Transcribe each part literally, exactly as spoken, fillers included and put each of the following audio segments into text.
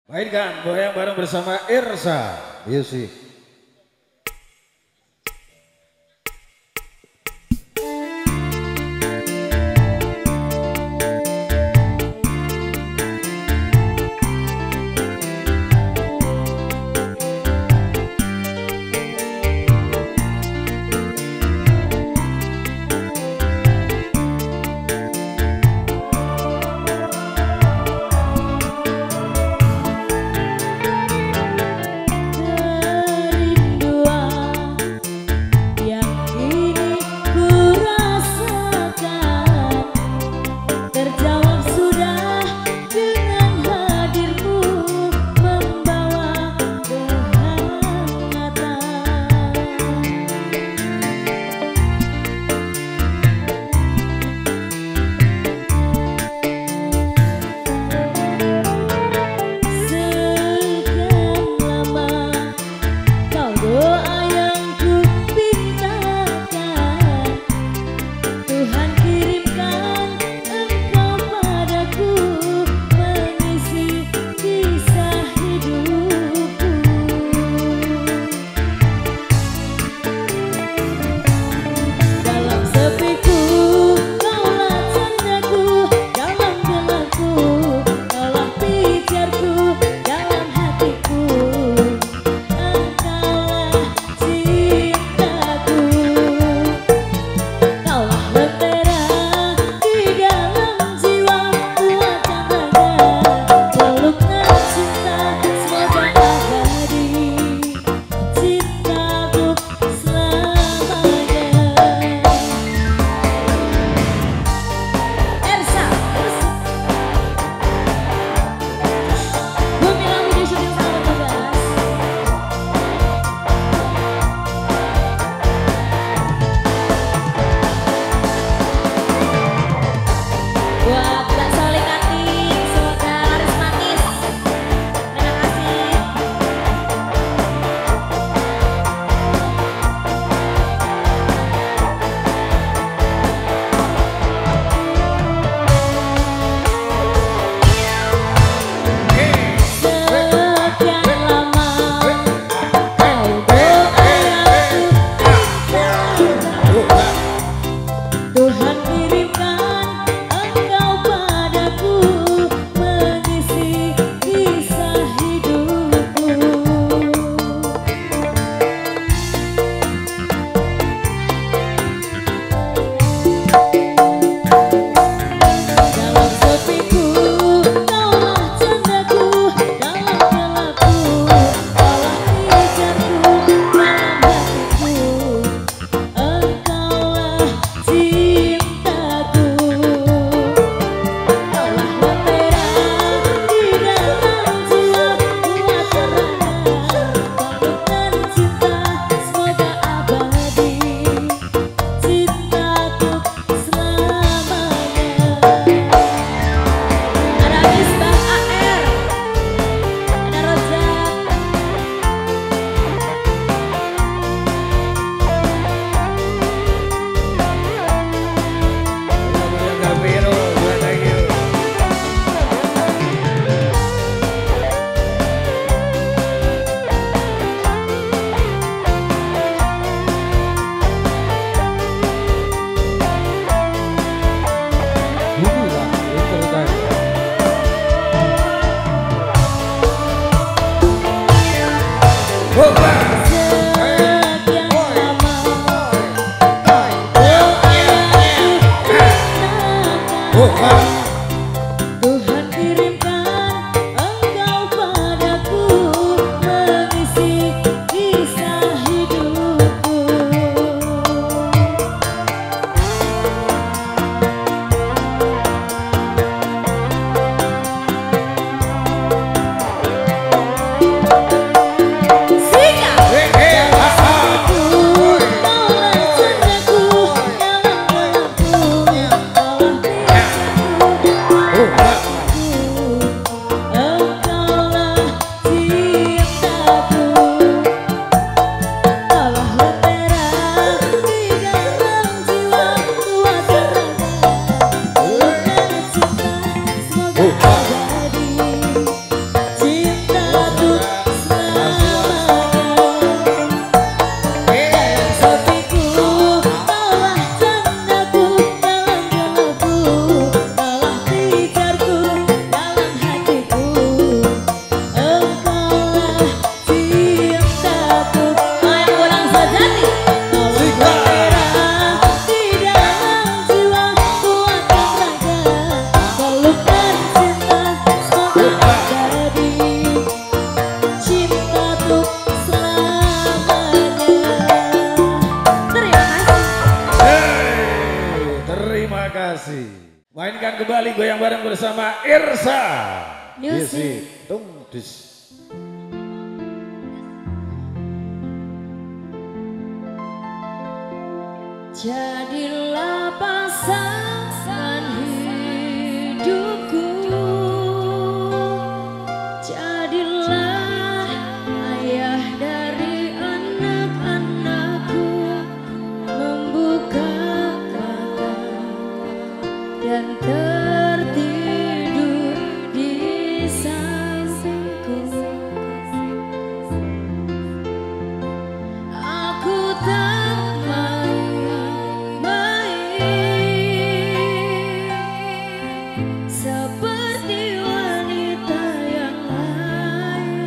Mainkan goyang bareng bersama Irsa Music. Sika. kembali goyang bareng bersama Irsa Music. Tung dis. Jadilah pasangan hidupku, jadilah ayah dari anak-anakku, membuka mata dan tertidur di sampingku. Aku tak seperti wanita yang lain,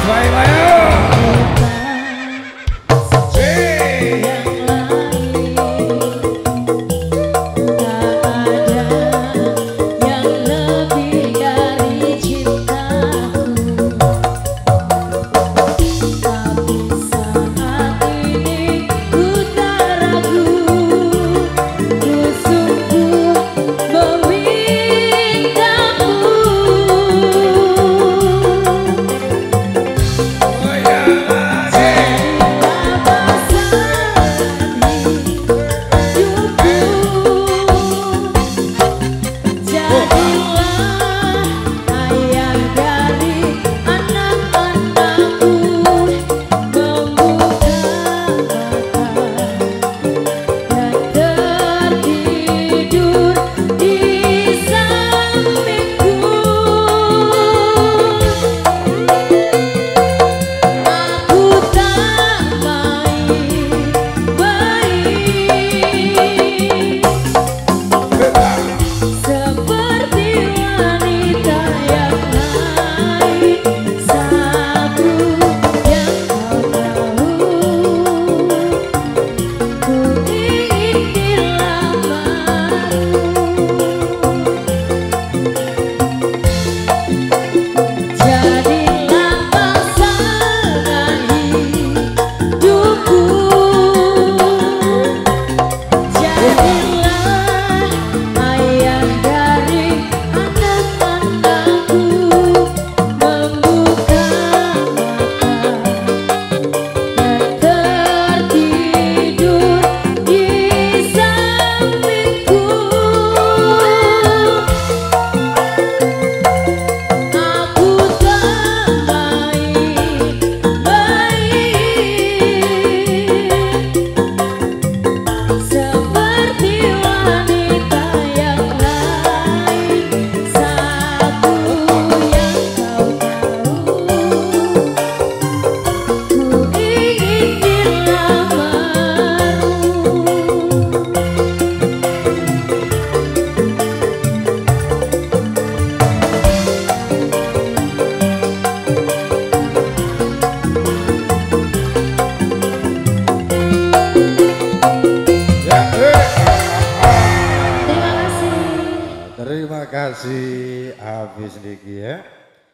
kasih habis niki ya.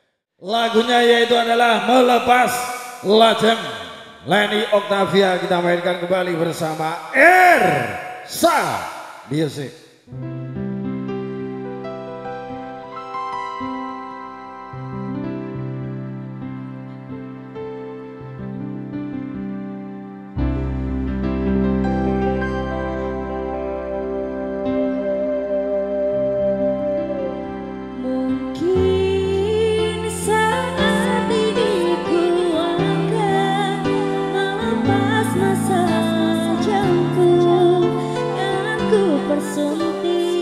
Lagunya yaitu adalah Melepas Lajeng. Leni Octavia kita mainkan kembali bersama Ersa Music. Bersunting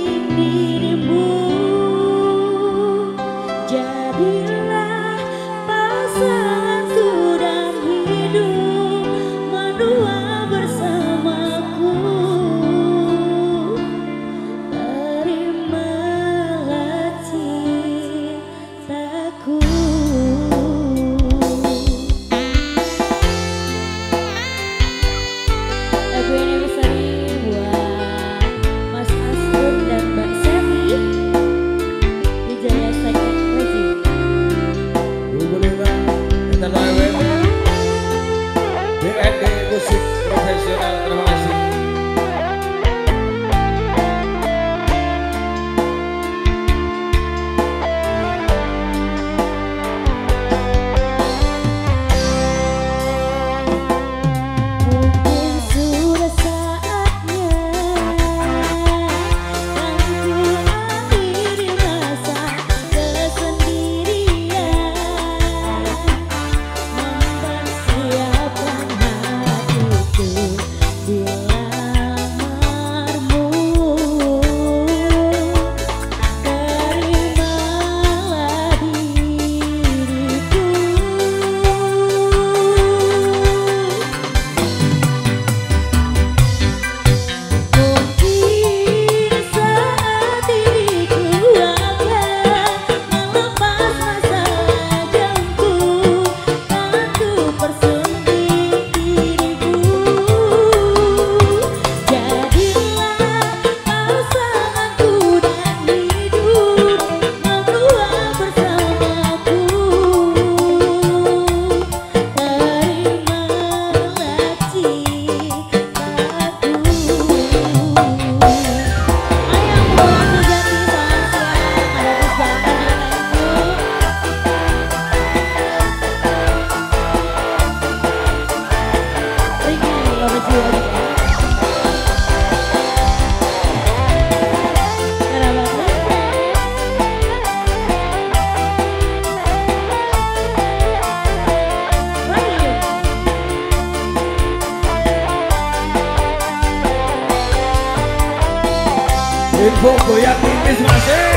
Fogo yang tipis masih.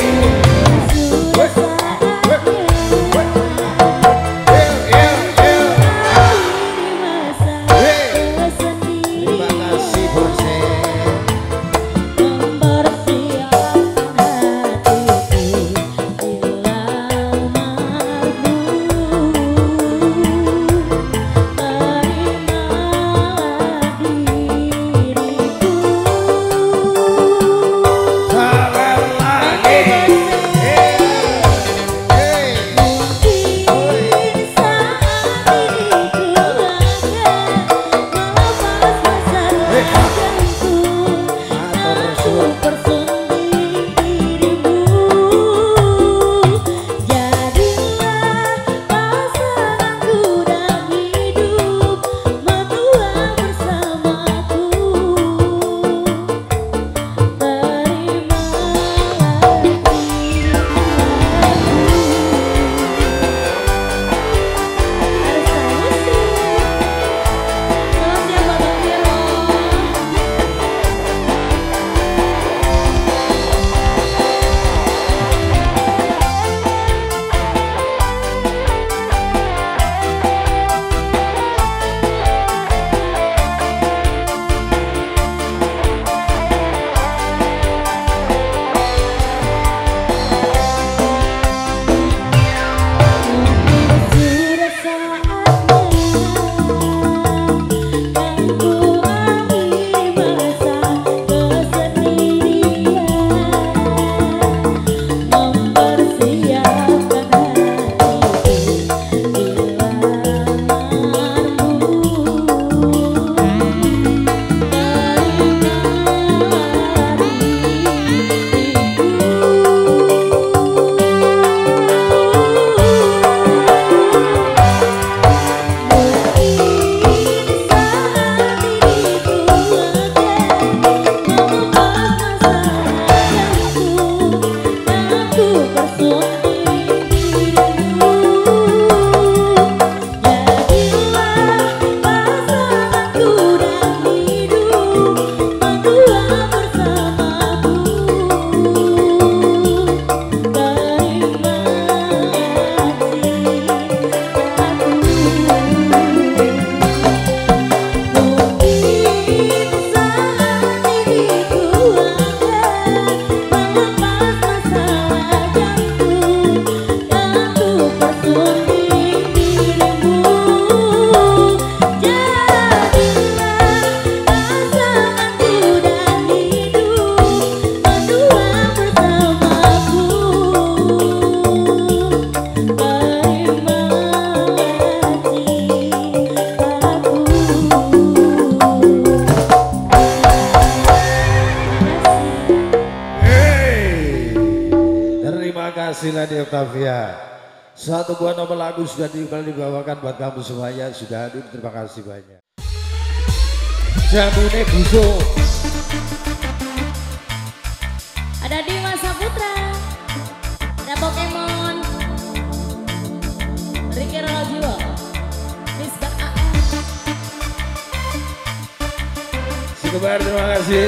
Siladi Octavia. Satu buah nomor lagu sudah dibawakan buat kamu semuanya. Sudah hadir, terima kasih banyak. Jamune busuk. Ada Dimas Saputra, ada Pokemon, Ricky Rolojiwo, Misbah A M. Sekebar, terima kasih.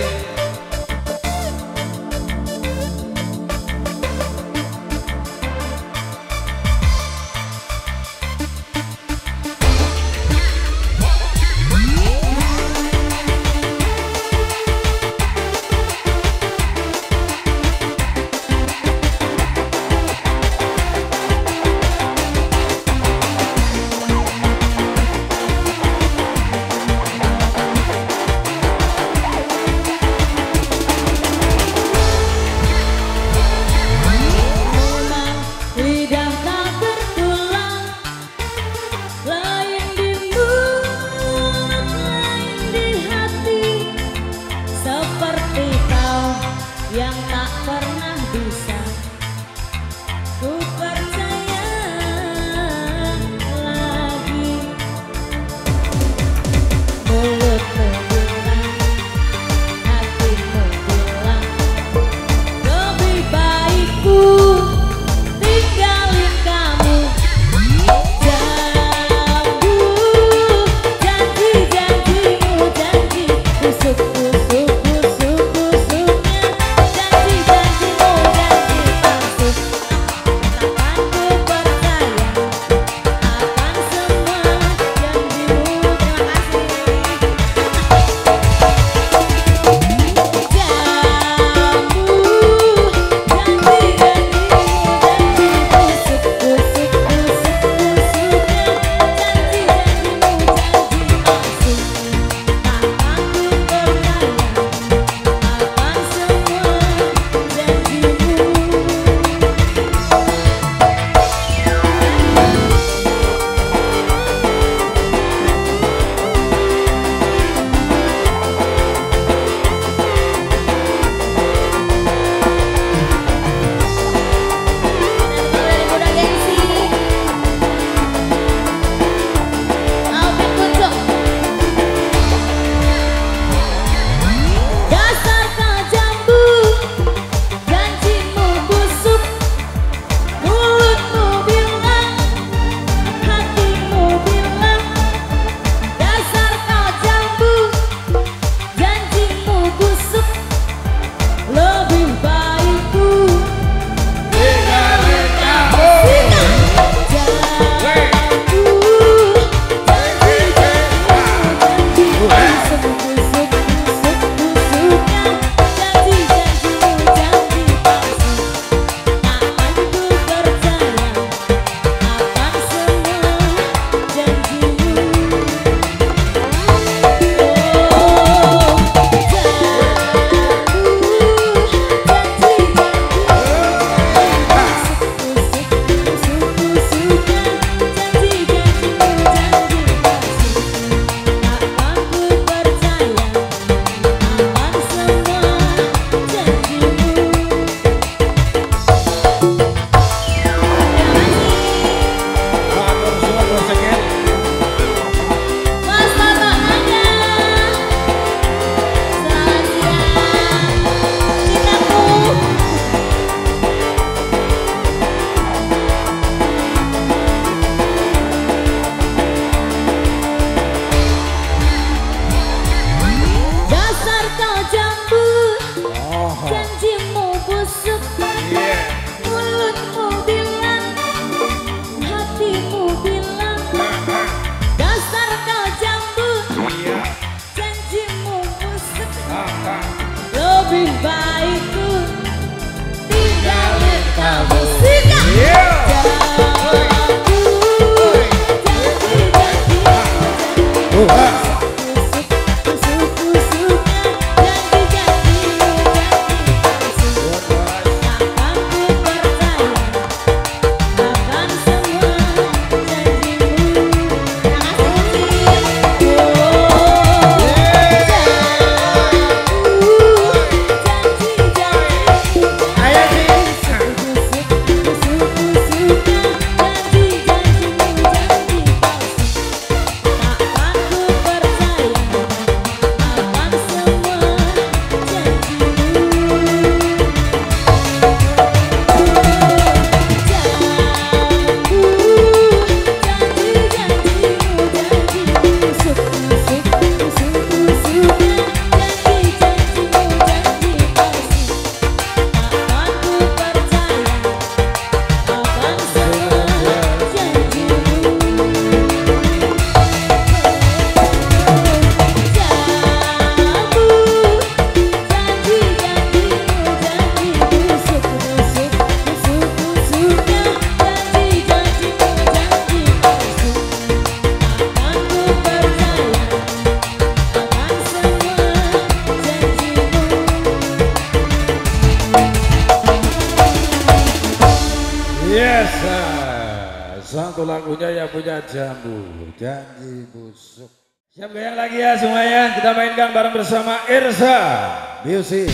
biasa. Satu lagunya yang punya jambu, janji busuk. Siap goyang lagi ya semuanya. Kita mainkan bareng bersama Irsa Music.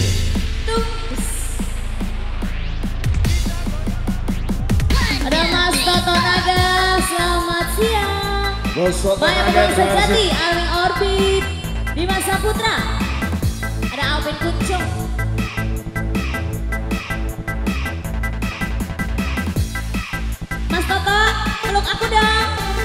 Ada Mas Toto Naga, selamat siang. Bos Toto Maya Naga, Pemain terima Sejati, kasih. Alvin Orbit, Dimas Saputra. Ada Alvin Kuncung. Mas Toto, peluk aku dong.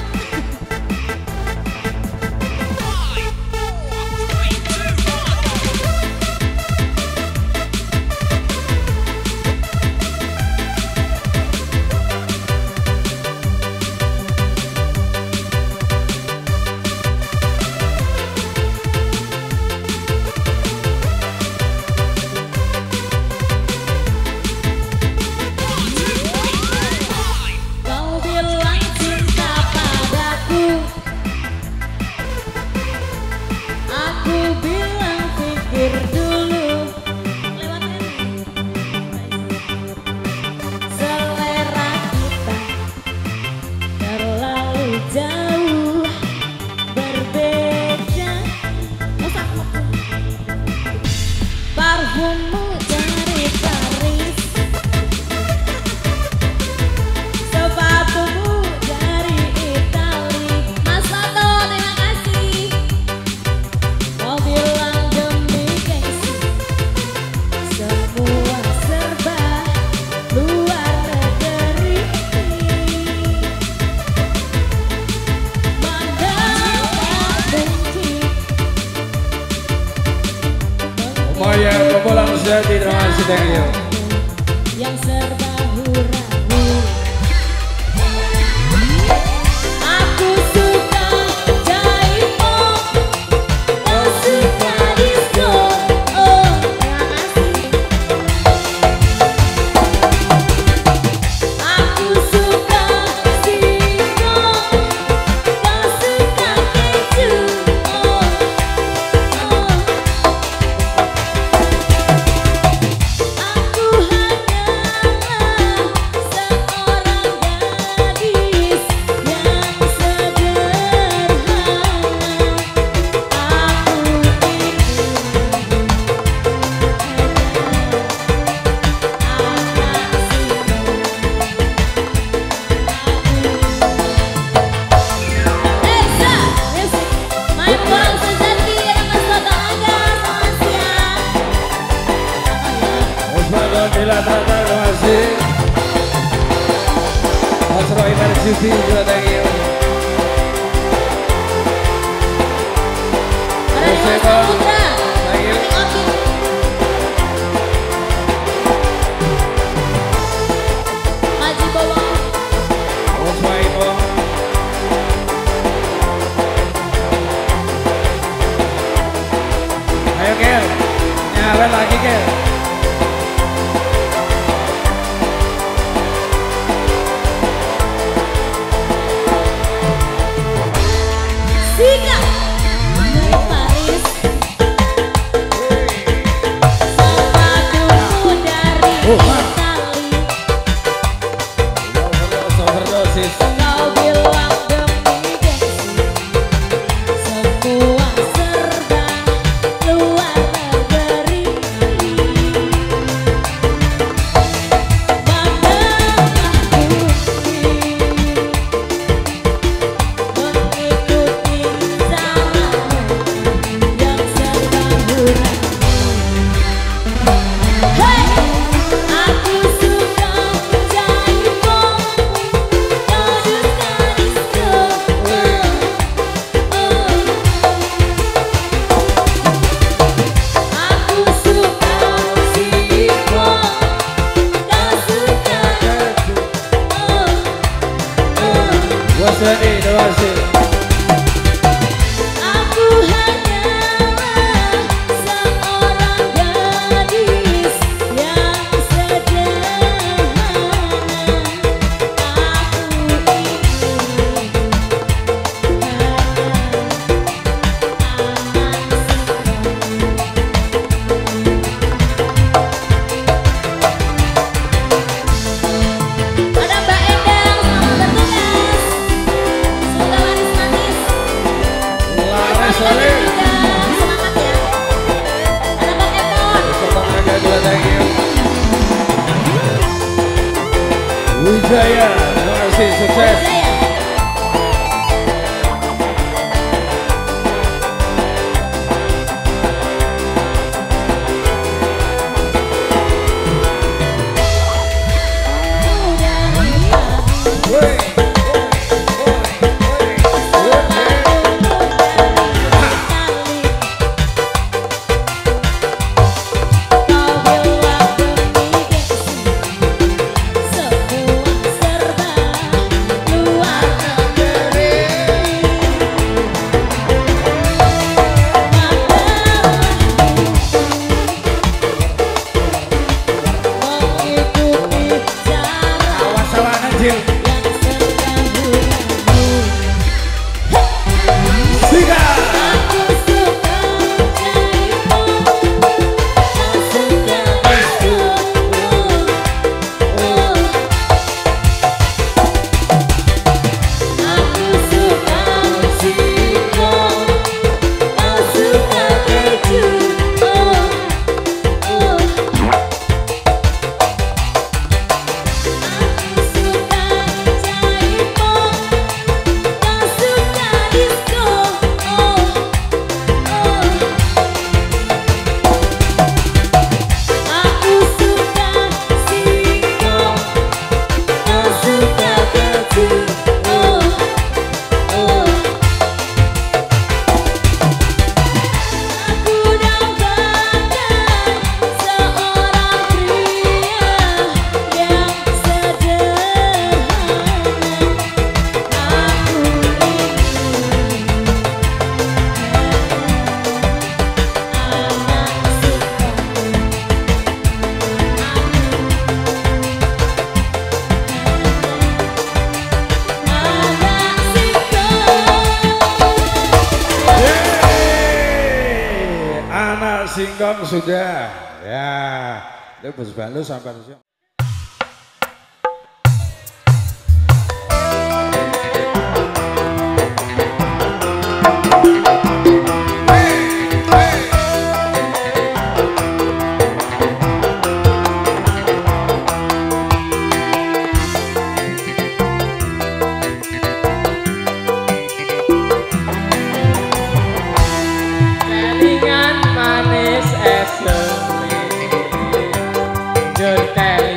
Kau bilang cinta padaku, aku bilang pikir dulu. Lewat ini. Selera kita terlalu jauh berbeda. Masa parfummu dari Paris, sepatumu dari Itali. Mas Toto, terima kasih. Kau bilang demi gengsi, semua serba luar negeri. Mana tak benci, Maya Pemain Sejati, terima kasih. Thank you. yang serba hura-hura. Aku suka jaipong, kau suka disco. Oh, terima kasih. Aku suka singkong, kau suka keju. Oh, oh. Aku hanyalah seorang gadis yang sederhana. Aku Esa, Music, main bola sejati ada Mas Toto Naga, selamat siang. Osvaldo Bila Tata, terima kasih. Mas Roy Marjuti juga thank you. Ada Dimas Saputra, Thank you. Alvin Orbit. Maji Bowo, Bos Maipo. Ayo Kel, nyala lagi Kel. Sika, Paris, sepatumu dari Oh, Pak. Itali. Overdosis, overdosis. Kau bilang demi gengsi, semua serba luar negeri. Mana aku mengikuti caramu yang serba hura. Hey, aku suka jaipong, kau suka disco. Oh, oh. Aku suka singkong, kau suka. Oh, oh. Bos Rani, terima kasih. Aku hanyalah seorang gadis yang sederhana. Aku ingin hanya aman singkong. Ada Mbak Emi Wijaya, terima kasih, sukses. Wijaya. Singkong sudah, ya, itu bos balu sampai siang. Jur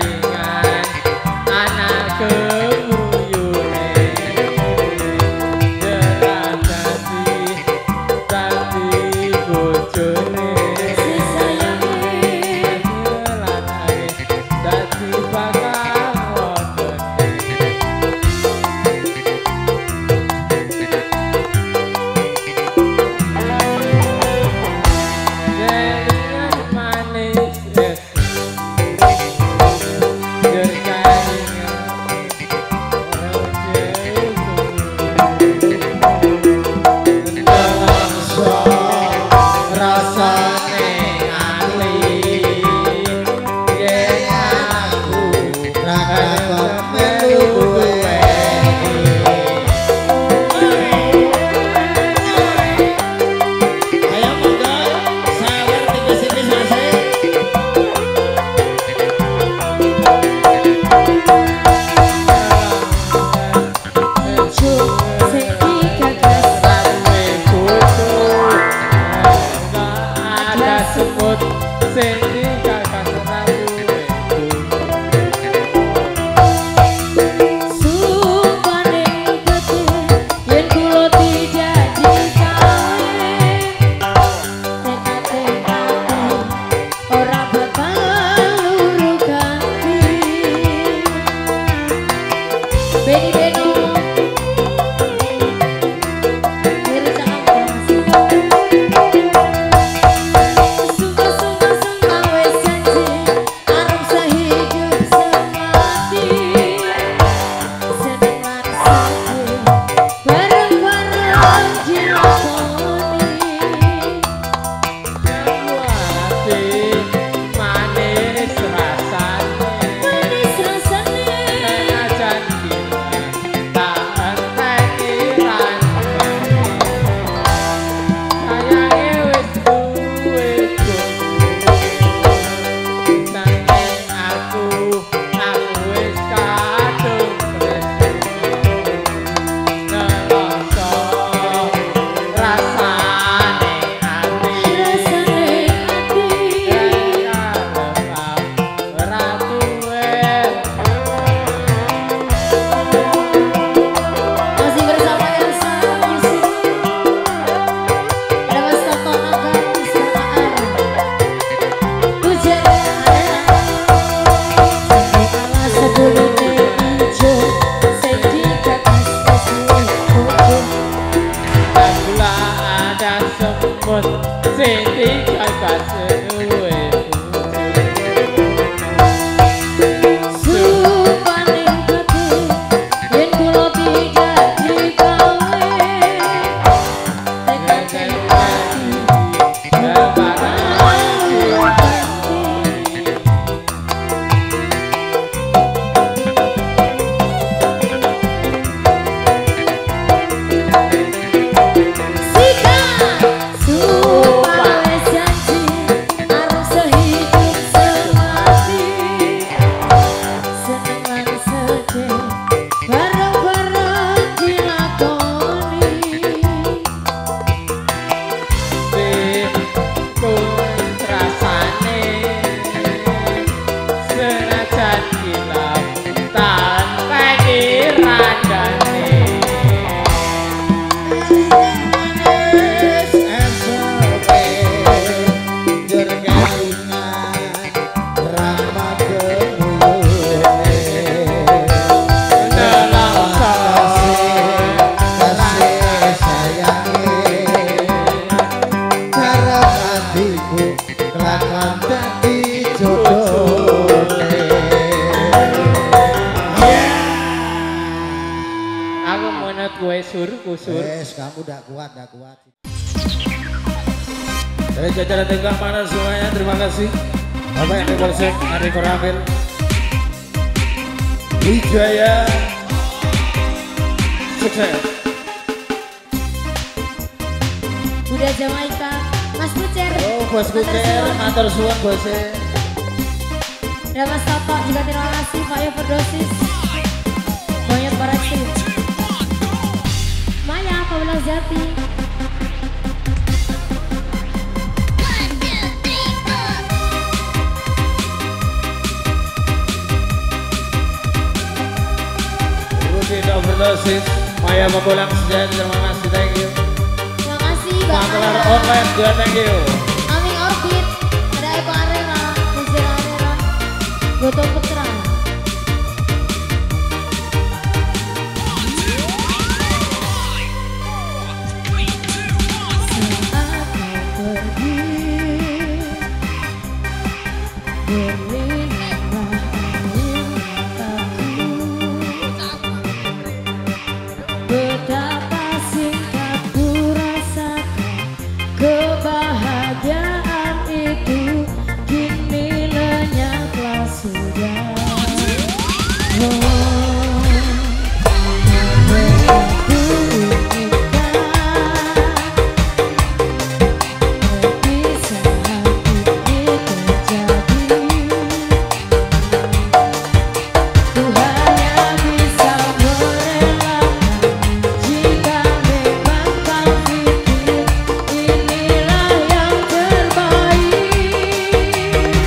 gue sur, kusur. Yes, kamu udah kuat, udah kuat. Dari jajaran tengah mana semuanya, terima kasih. Bapak yang Polsek, Ari Koramil, Wijaya, sukses. Buddha Jamaika, Mas Kucer. Oh, Bos Kucer, matur suwun bose. Dan Mas Toto juga terima kasih Pak Overdosis. Banyak koreksi. Maya, Paula Jati. Rutin Overdosis, Maya Papulang Sejati, terima kasih, thank you. Terima kasih Mbak Maklar Maya. online juga thank you. Aming Orbit, ada Eko Arena, Kusir Arena, Goto Putra. Saat kau pergi, berlinanglah air mataku. Betapa singkat ku rasakan kebahagiaan itu, kini lenyaplah sudah. Oh, apa yang ku inginkan, perpisahan ini terjadi. Ku hanya bisa merelakan jika memang kau pikir inilah yang terbaik.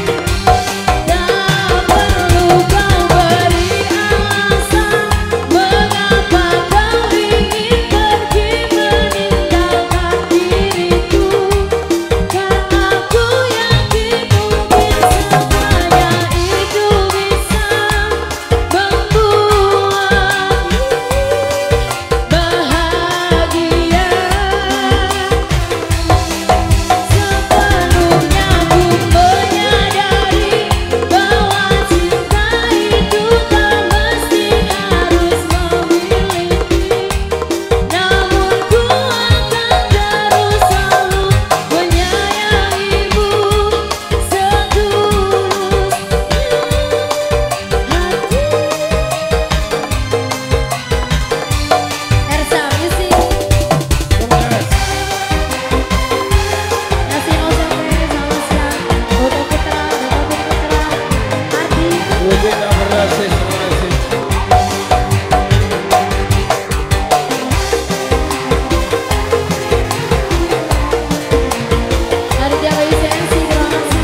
Tak perlu kau beri alasan mengapa kau ingin pergi meninggalkan diriku. Kan aku yakin mungkin semuanya itu bisa membuatmu bahagia. Sepenuhnya ku menyadari bahwa cinta itu tak mesti harus memiliki. Namun ku akan terus selalu menyayangimu setulus hati. Ersa Music. Nasi Oceane, selamat siang. Goto Putra, Goto Putra, Ardi. Rutin Overdosis, terima kasih. Aditya Bayu C M C, terima kasih.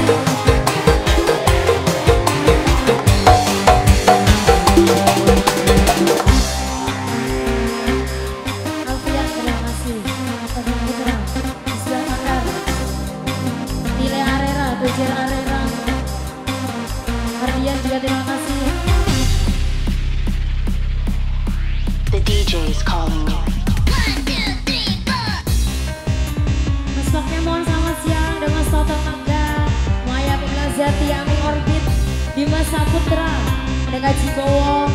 Alfian, terima kasih. Goto Putra, Isya Makar. Nilai Arera, Tujar Arera. Ardian juga terima kasih. The D J is calling you. Mas Pokemon, selamat siang. Dan Mas Toto Magda, Maya Piblazati, Aming Orbit, Dimas Saputra, ada Gaji Bowo.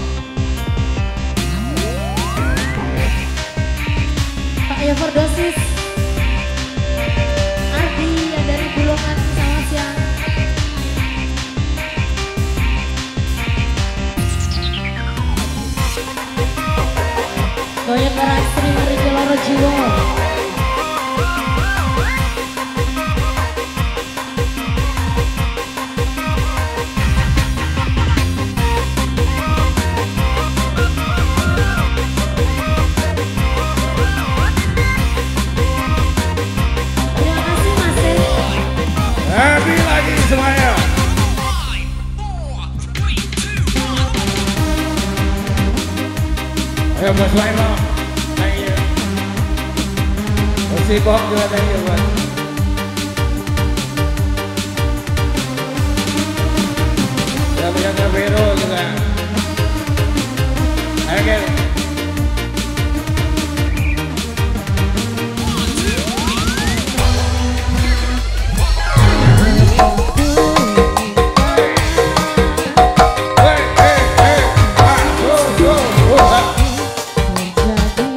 Pak Everdosis, Ardi yang dari Bulungan, selamat siang. Banyak para istri dari Keloro Jiwo. Terima kasih Mas Teh. Happy lagi semuanya. Ayo Mas Waimo, thank you. Bos Ipong juga thank you Bos. Ya punya Vero juga. Ayo Gel. Terjadi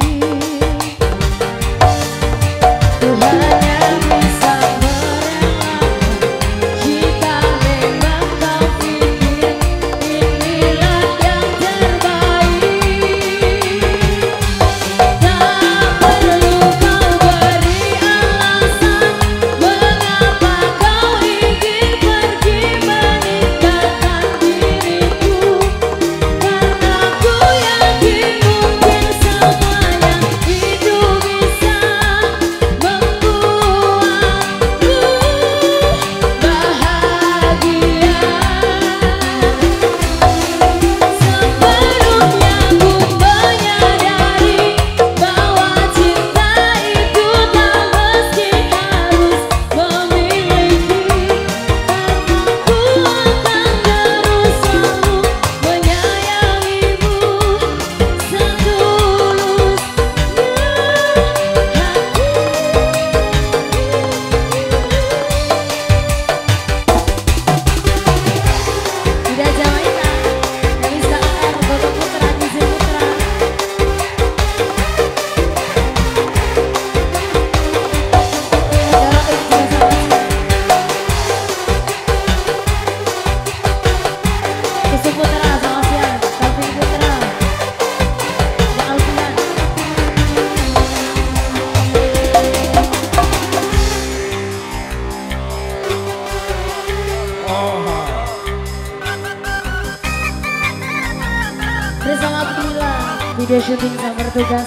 bersama Bila video syuting sama bertugas.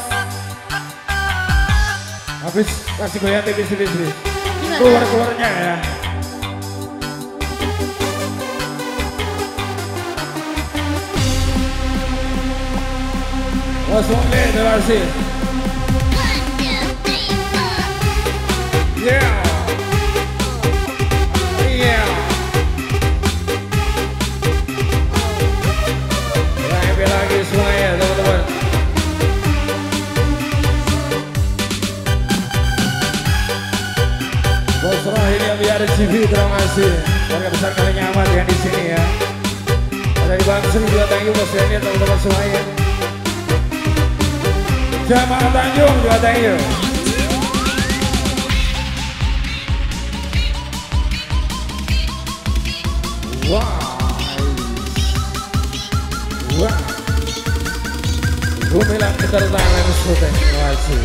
Habis kasih goyang tipis-tipis. Gimana? Keluar-keluarnya ya. Langsung deh, terima kasih. Yeah. Yeah. Happy lagi semuanya teman-teman. Bos Rohini yang biar C V, terima kasih. Warga besar kali nyaman yang di sini ya. Ada di Bang Sri juga, thank you bos ini teman-teman semuanya. Jamaah Tanjung juga thank you. Wow. Wow. Gue bilang kita tangan syuting, terima kasih.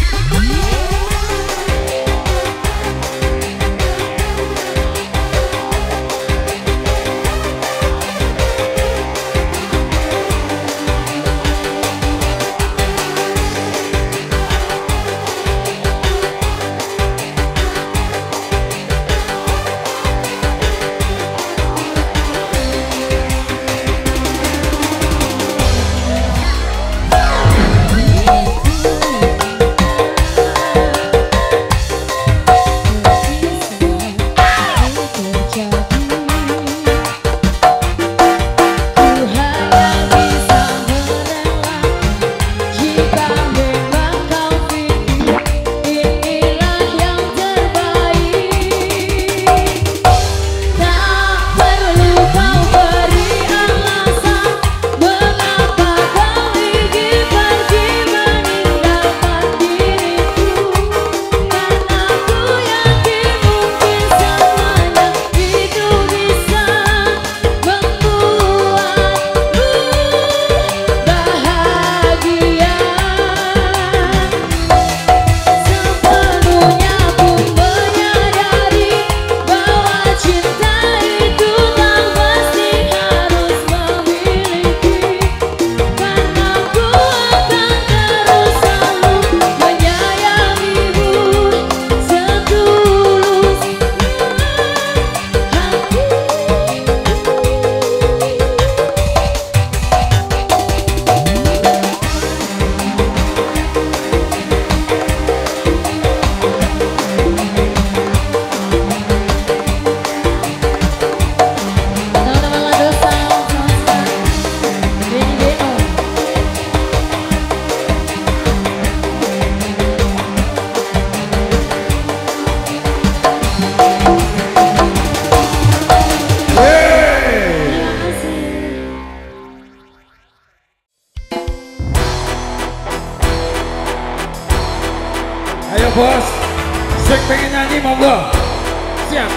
Ayo bos, sing pengen nyanyi monggo. Siap.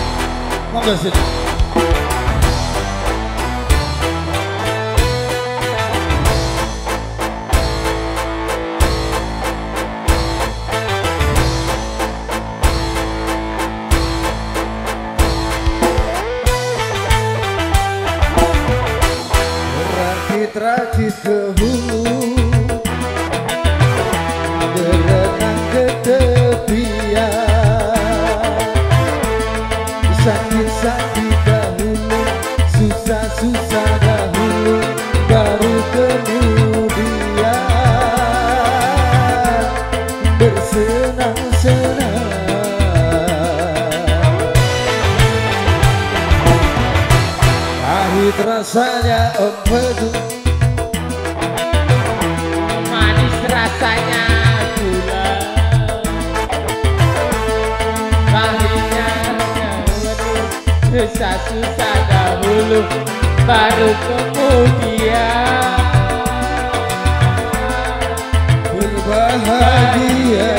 Monggo sini. Rakit-rakit ke hulu, berenang ke tepian. Sakit-sakit dahulu, susah-susah dahulu, baru kemudian bersenang-senang. Pahit rasanya empedu, manis rasanya gula, pahitnya susah-susah dahulu, baru kemudian berbahagia.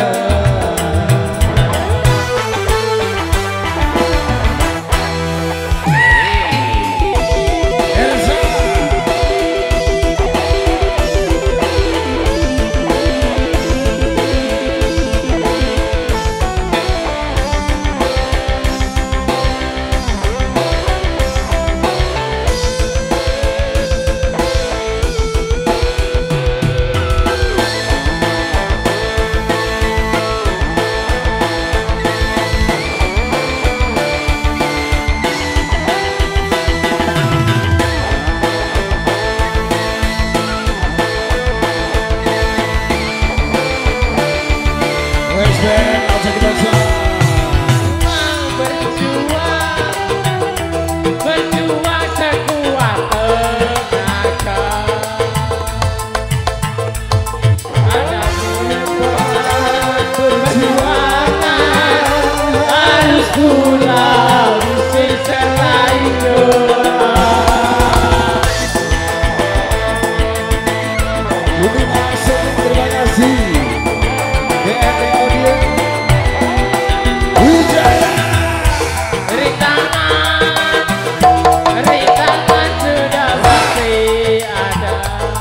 Budi Masuk, terima kasih. B M P Audio Wijaya. Rintangan, rintangan sudah pasti ada.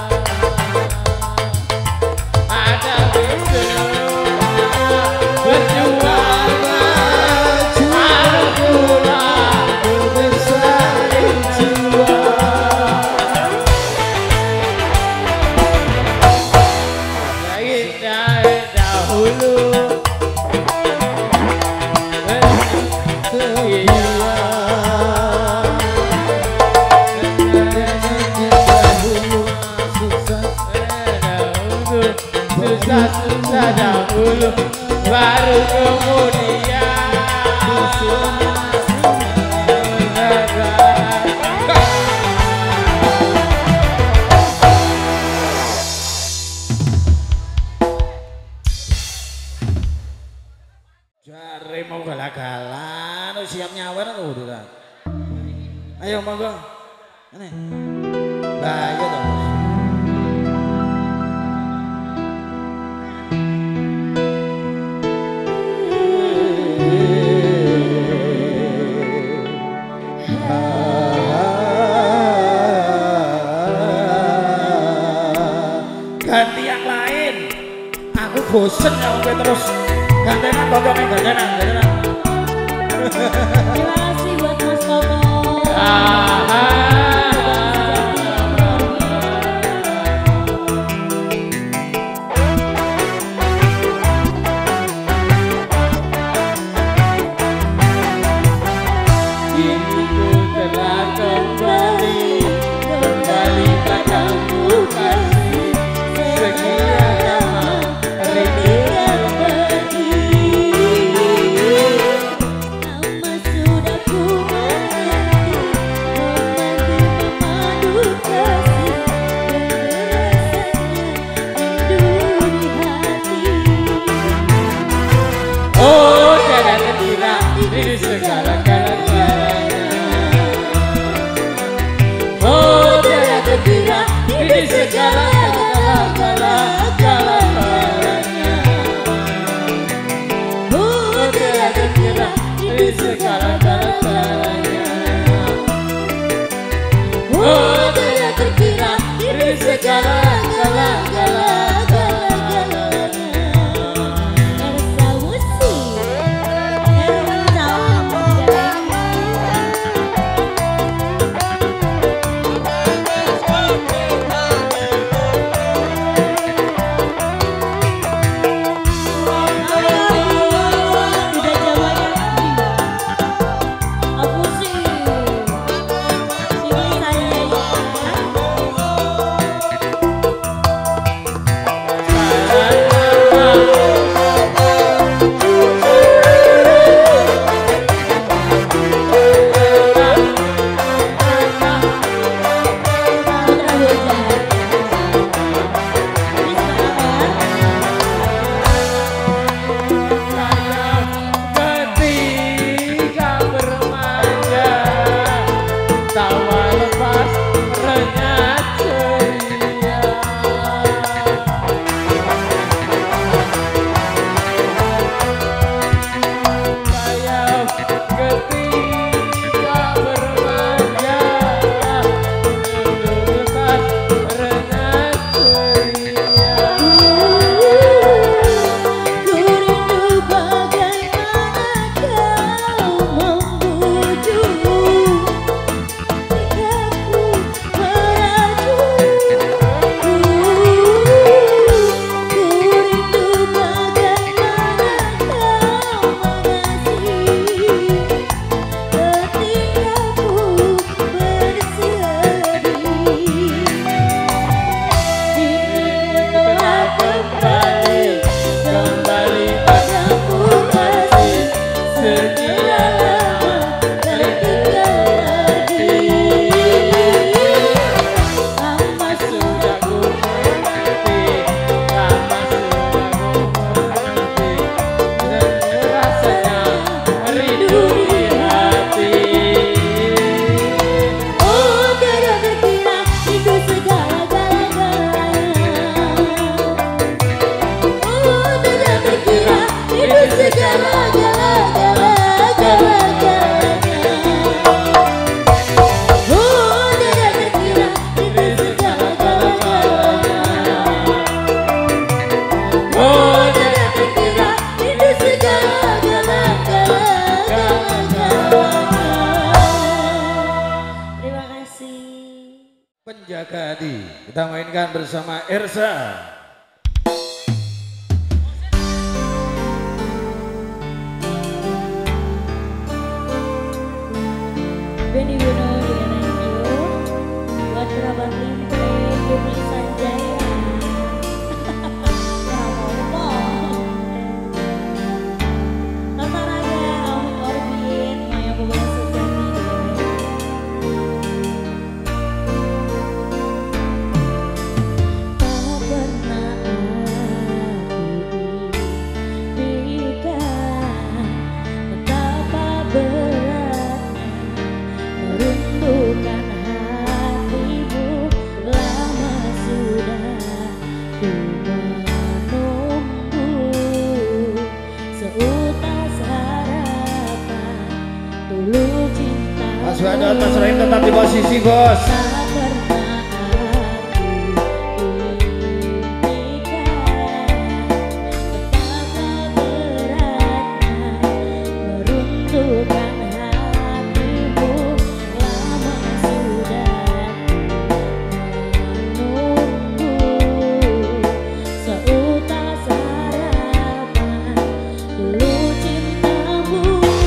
Ada besok berjuang harus pulang bersaing jiwa. dari dahulu. Susah-susah dahulu baru kemudian Jare mau galak-galan, oh, siap nyawer tuh udah. Ayo monggo. Ini. Lah iya toh. Bos. Ganti yang lain. Aku bosen ya oke terus. Gantenan pokoknya gantenan, gantenan. Terima kasih buat Mas Toto. kini ku telah kembali kembali padamu kasih sekian lama rindu berbagi. Lama sudah ku menanti memanggil memadu kasih dan rasanya rindu di hati. Oh tiada terkira di segala galanya. Oh tiada terkira di segala galanya. Oh tiada terkira di segala galanya. Oh tiada terkira di segala galanya. Ersa Musik Ersa kita mainkan bersama Ersa. Benny Beno dengan thank you buat kerabat Limpe, Jumli Sanjaya. Tata Raga, Awi Orbit, Maya Pemula Sejati. Tak pernah aku impikan betapa beratnya meruntuhkan hatimu. Lama sudah ku menunggu seutas harapan tulus cinta. Mas Wadon, Mas Rahim tetap di posisi bos. Tak pernah aku impikan betapa beratnya meruntuhkan hatimu. Lama sudah menunggu seutas harapan tulus cintamu.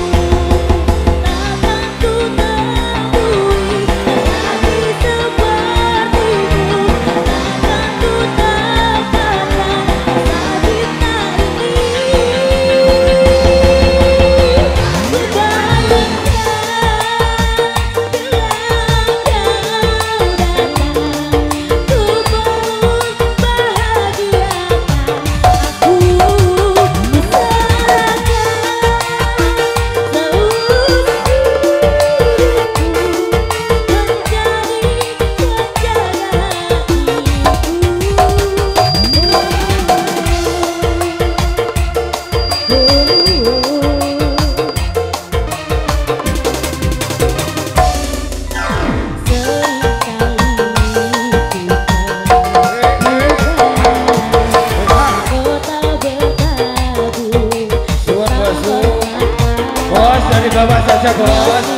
Takkan ku temui lagi sepertimu, takkan ku dapatkan rasa cinta ini. Ku bayangkan bila kau datang, ku pun bahagiakan aku. Ku serahkan seluruh Bos dari bawah saja bos.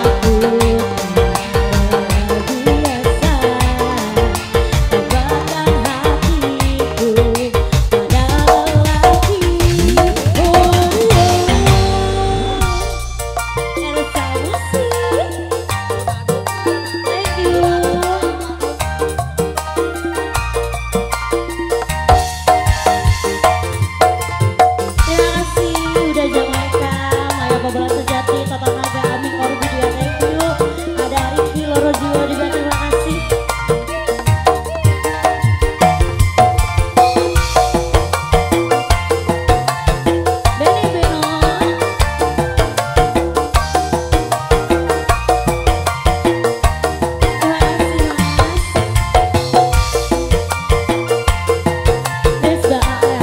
Sejati, Tata Naga, Aming Orbit juga thank you. Ada Ricky Lorozio juga terima kasih. Benny Beno. Terima kasih Mas. Rizba A L.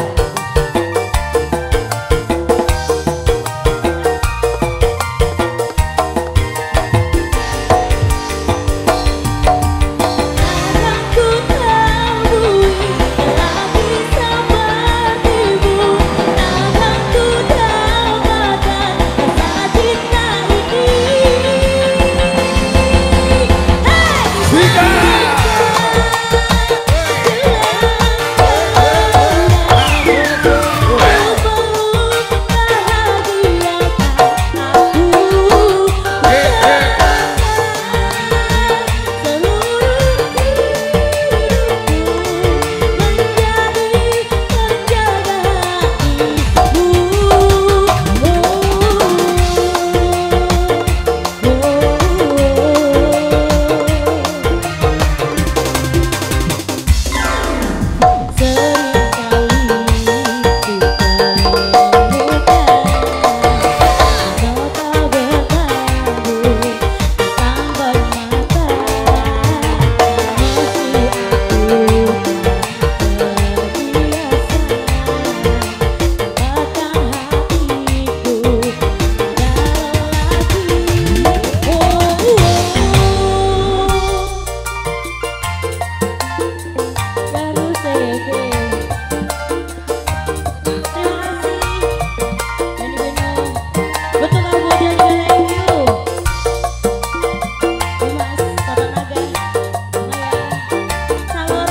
Halo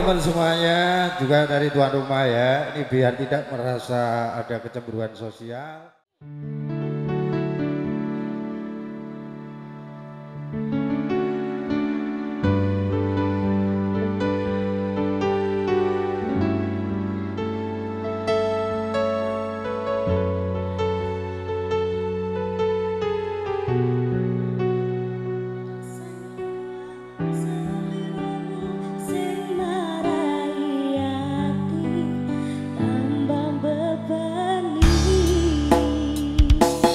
teman-teman semuanya, juga dari tuan rumah ya. Ini biar tidak merasa ada kecemburuan sosial. Tambah bebani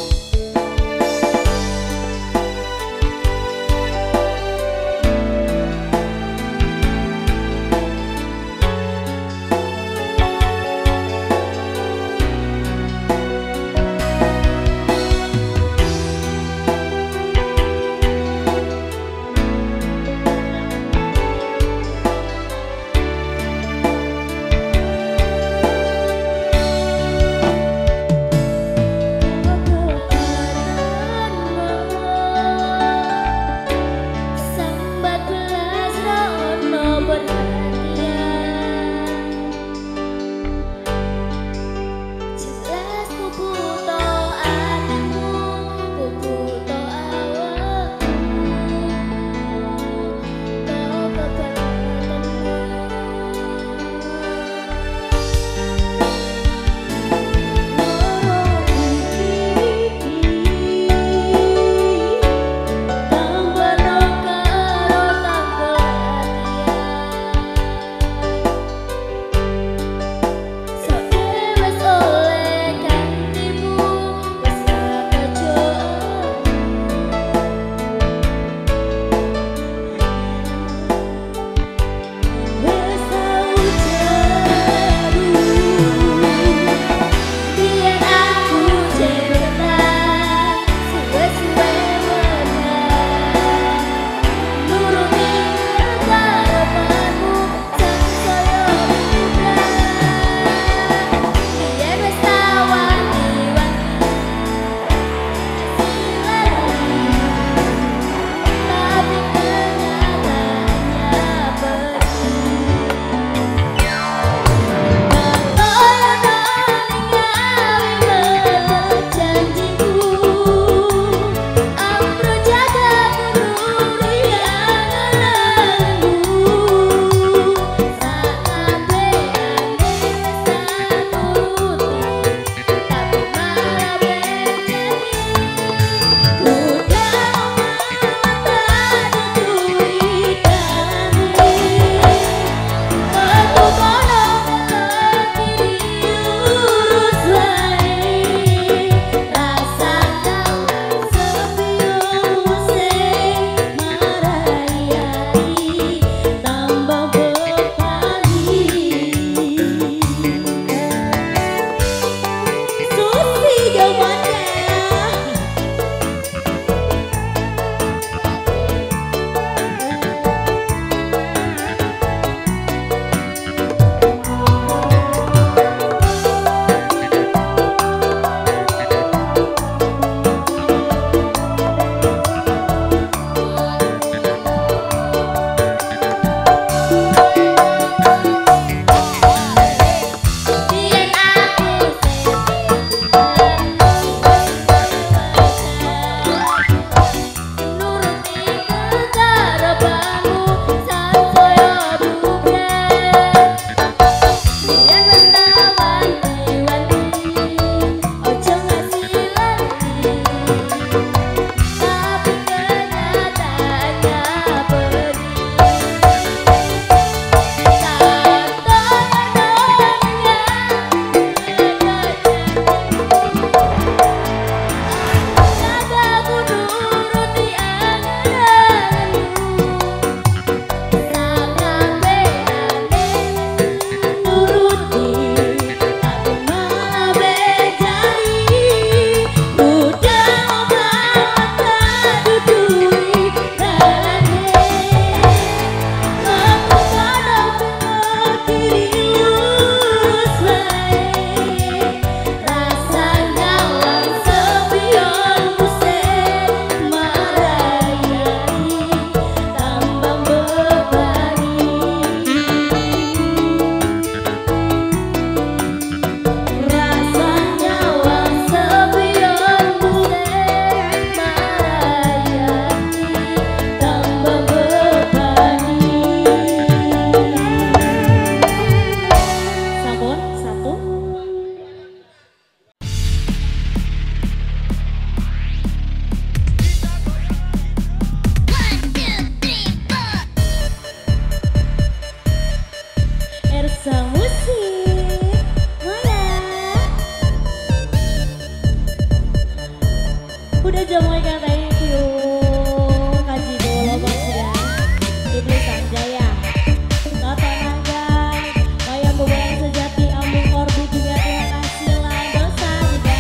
Jamaica, thank you. Kaji Bolo Mas ya. Iblis Sanjaya. Toto Naga. Bayang Bubulan Sejati, Ambung Orbit juga terima kasih lah. Dosa juga.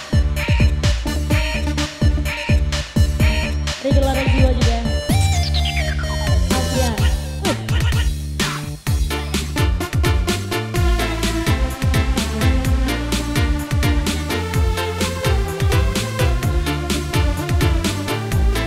Regular jiwa juga. Alfian. Uh.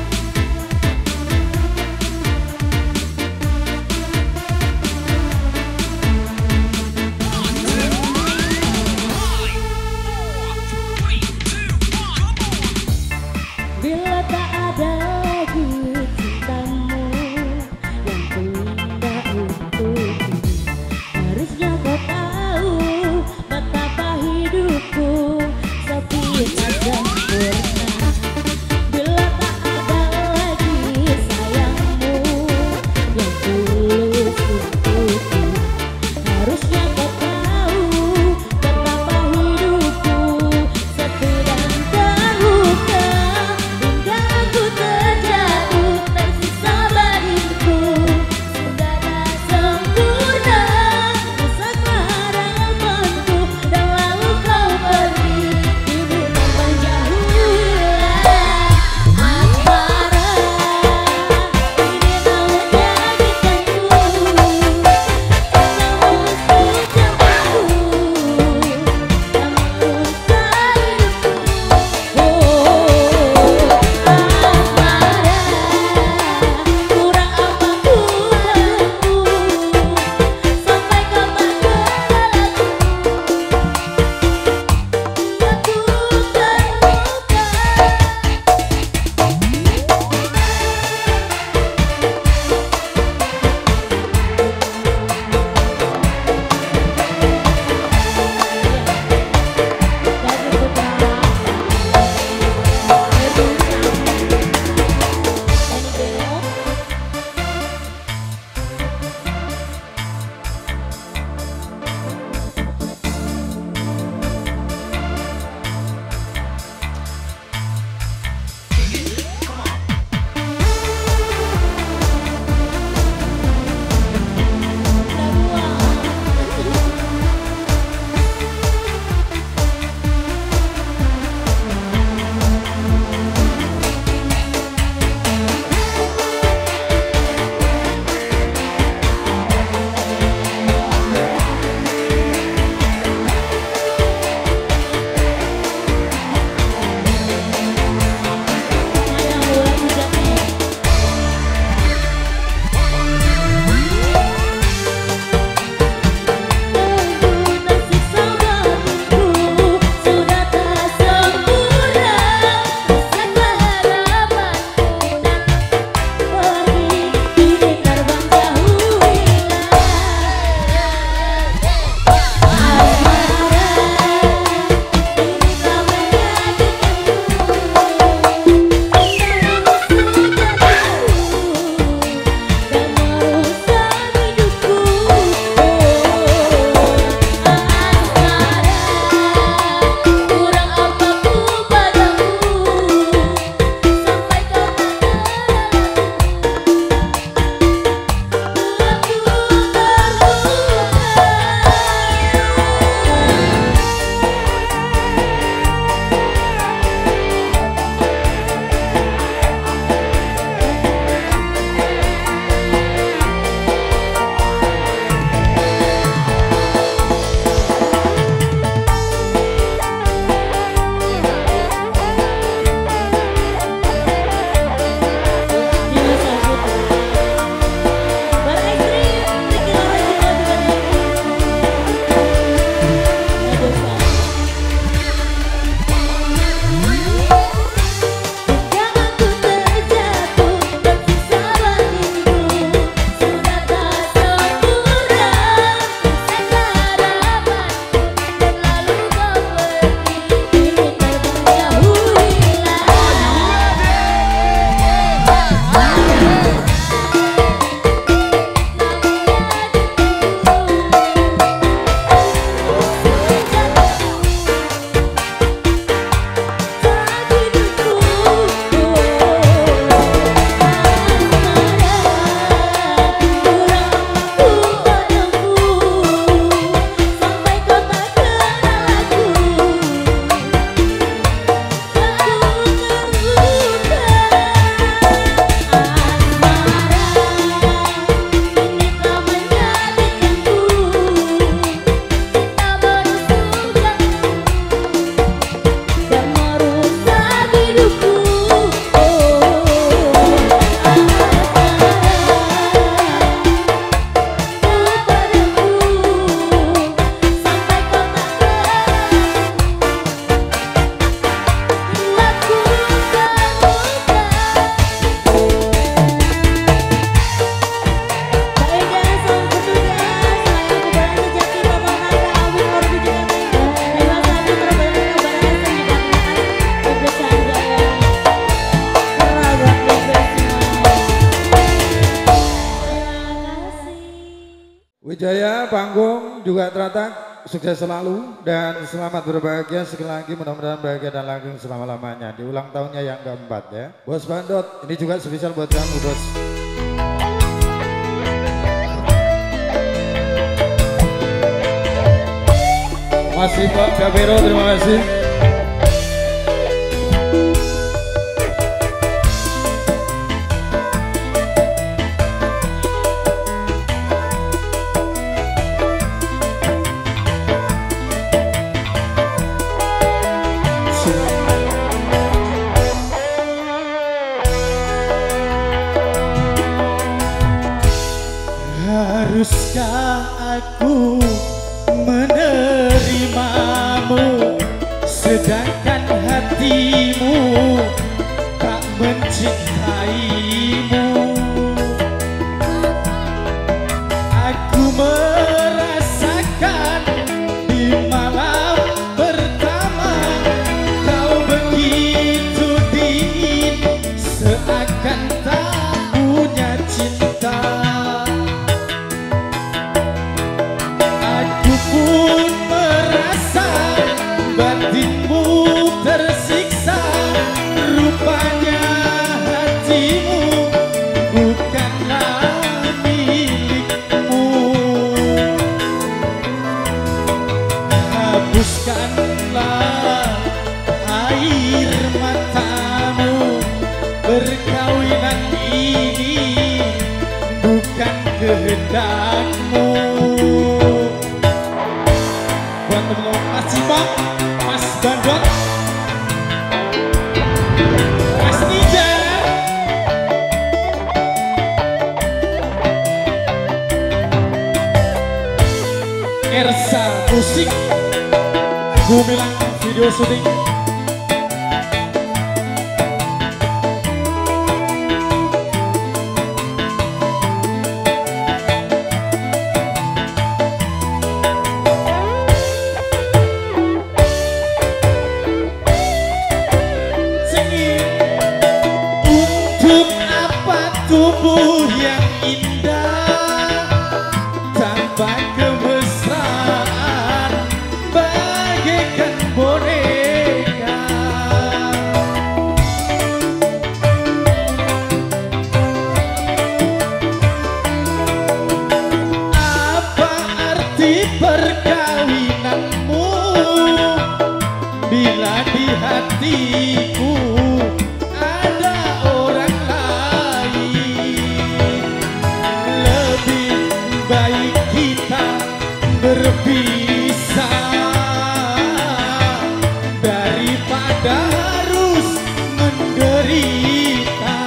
Wijaya, panggung juga teratak, sukses selalu dan selamat berbahagia sekali lagi, mudah-mudahan bahagia dan langgeng selama-lamanya di ulang tahunnya yang keempat ya. Bos Bandot, ini juga spesial buat kamu bos. Masih Pak Kabero, terima kasih. Haruskah aku menerimamu sedangkan hatimu tak mencintaimu? Aku merasakan di malam pertama kau begitu dingin seakan tak punya cinta. Pun merasa batinmu tersiksa, rupanya hatimu bukanlah milikmu. Hapuskanlah air matamu, perkawinan ini bukan kehendakmu. Mas Cipok, Mas Bandot, Mas Nija, Ersa musik, Gumilang video syuting. Tubuh yang indah tanpa kemesraan bagaikan boneka. Apa arti perkawinanmu bila di hatiku ada orang baik kita berpisah daripada harus menderita.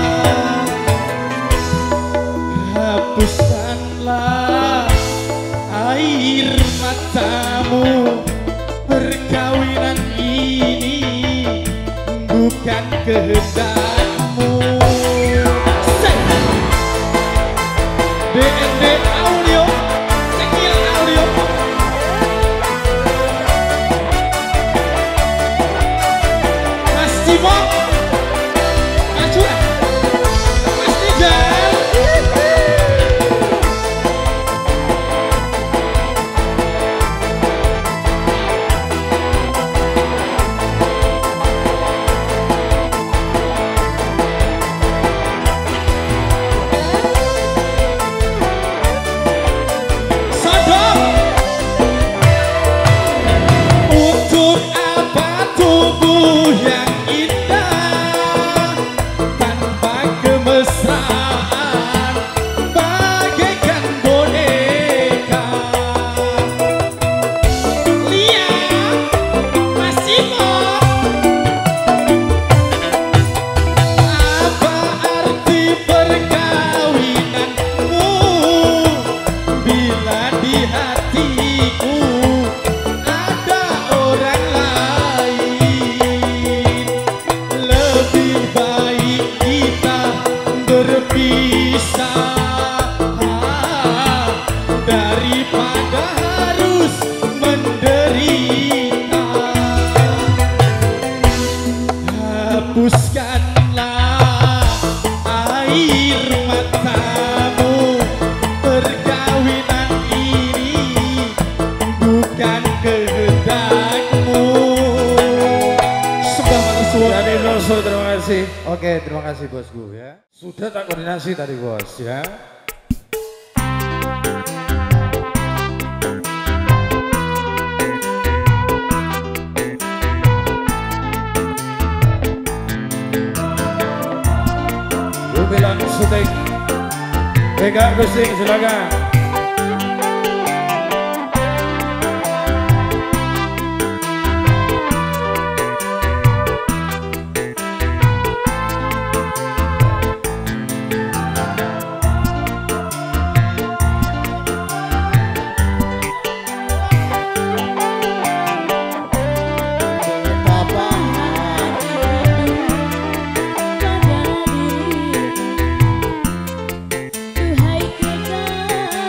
Hapuskanlah air matamu, perkawinan ini bukan kehendakmu. D N D Audio, Cekil Audio. Mas Cimok, maju Mas Nijal. Untuk apa tubuh yang indah tanpa kemesraan Oke, terima kasih bosku ya. Sudah tak koordinasi tadi bos ya. Bumilan syuting. Ega Gusing silakan. Duhai kita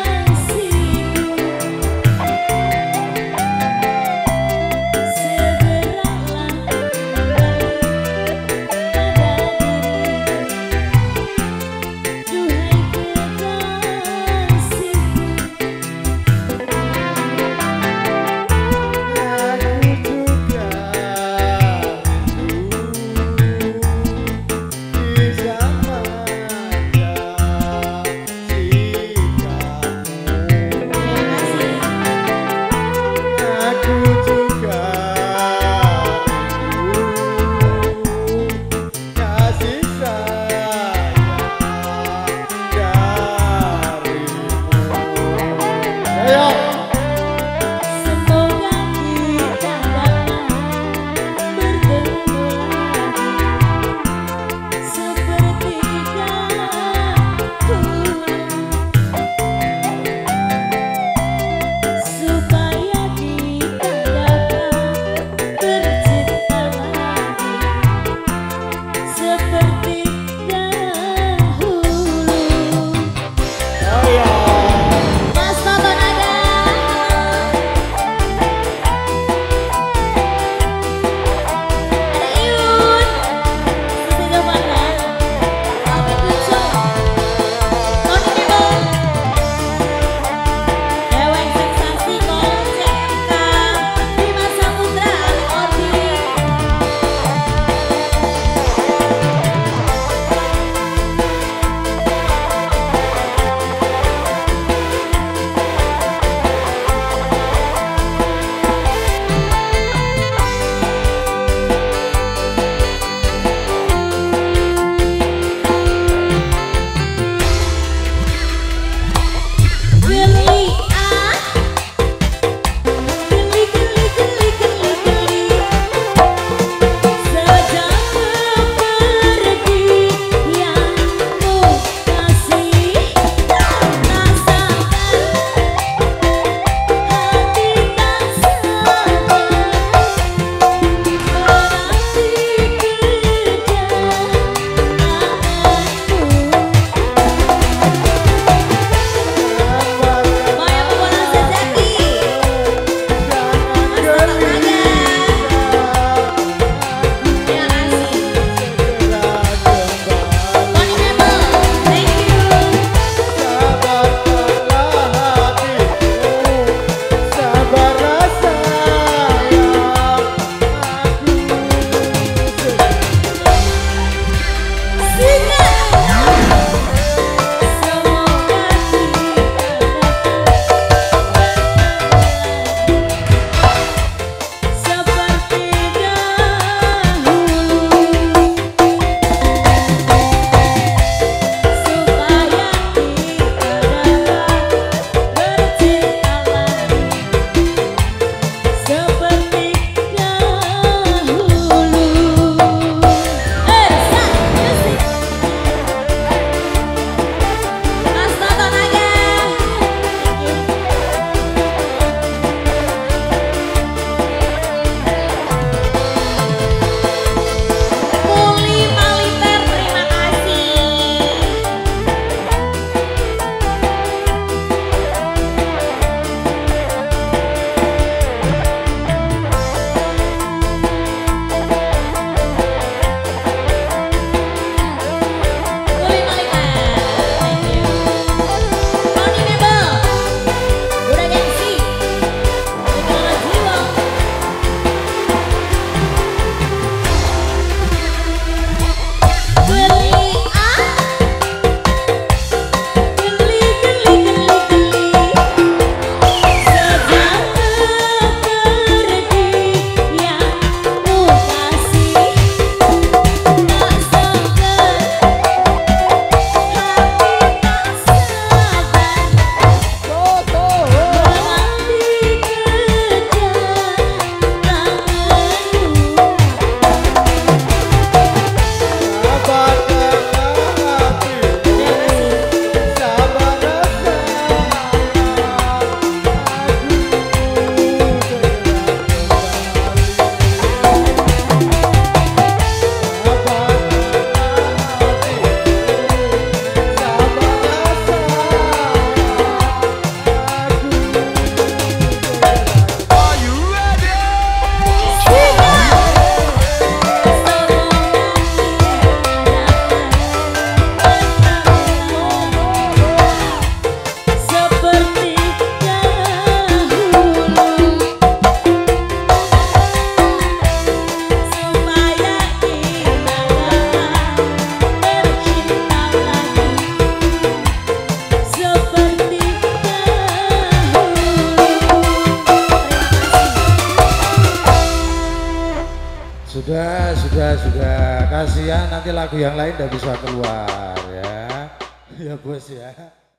nanti lagu yang lain udah bisa keluar ya. Ya bos ya.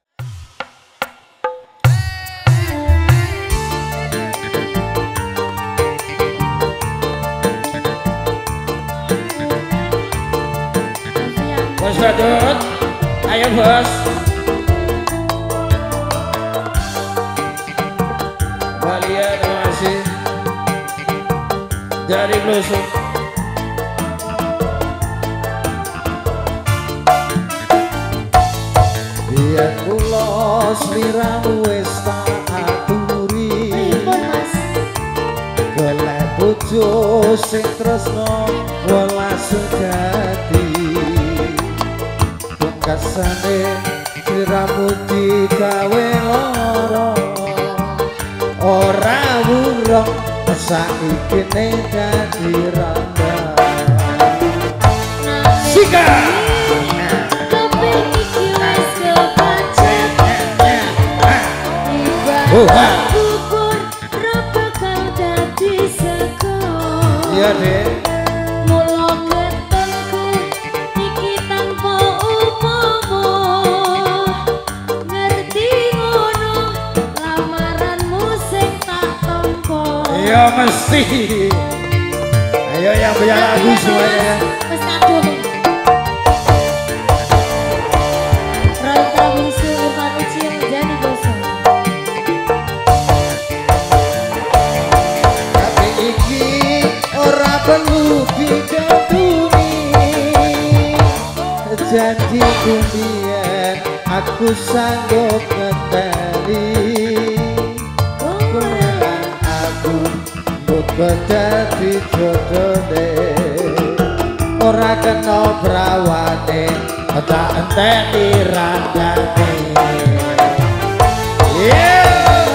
Bos Badut, ayo bos. Balia, terima kasih. Dari Blusuk. Biar kula sliramu wis tak aturi. Golek bojo sing tresno welas sejati. Pungkasane sliramu digawe lara. Ora wurung saiki ning dadi randa. Sika. Gugur rapa kau dadi seko. Iya deh. Mula ketonku iki tanpa upama. Ngerti ngono lamaranmu sing tak tampa. Iya mesti. Ayo yang punya lagu semuanya. Wes kadung. Roy Pramusu Irfan Uci menjadi dosa. Perlu dikatuni janji kumbian aku sanggup ngeteri kemelan aku buka dadi jodone ora kena prawane tak enteni randane yeah.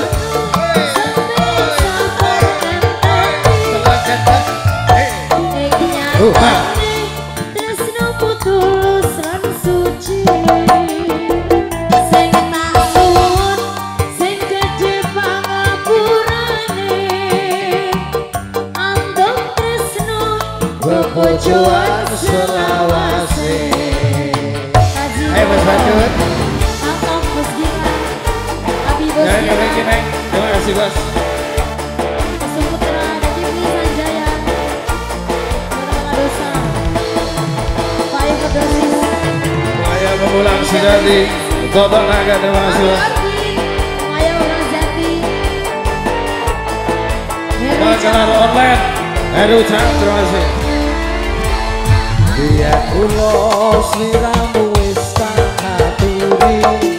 Tresnomu tulus lan suci sing tak suwun sing gedhe pangapurane andong tresno bepojoan selawase. Ayo Mas Badut. Atau Bos Gita Abi Bos Jangan Gita lagi naik. Terima kasih bos. Suputra Kipli Sanjaya Dosa Pak Yoko Dosis Ayo memulang sudah di Total Naga, terima kasih bos. Ayo orang Jati Makanan online. Heru Cang, terima kasih. Biar kula sliramu wis tak aturi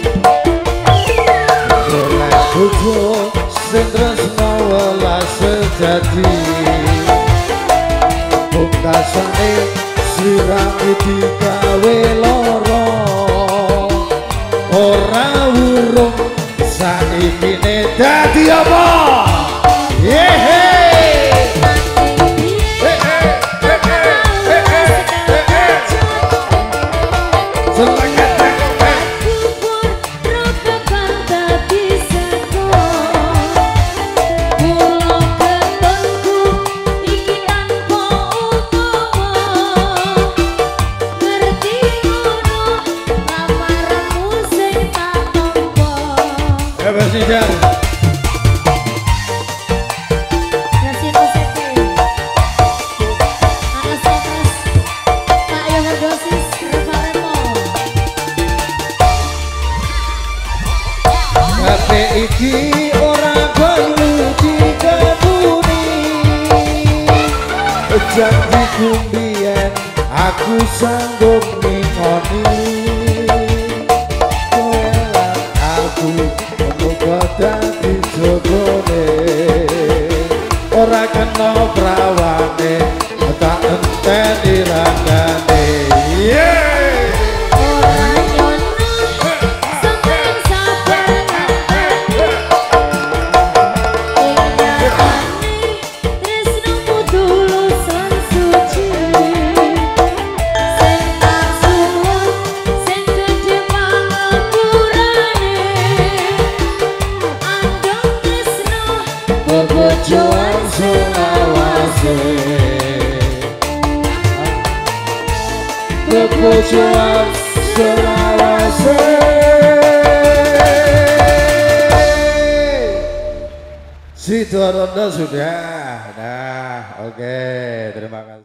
golek bojo sing tresno welas sejati pungkasane sliramu digawe lara ora wurung saiki dadi apa yehe. Iki ora perlu dikabuni janji kumbian aku sanggup ngingoni koelan aku muga dadi jodone ora kena prawane tak enteni randane yeah. Sulawesi. Situarunda sudah. Nah, oke, terima kasih.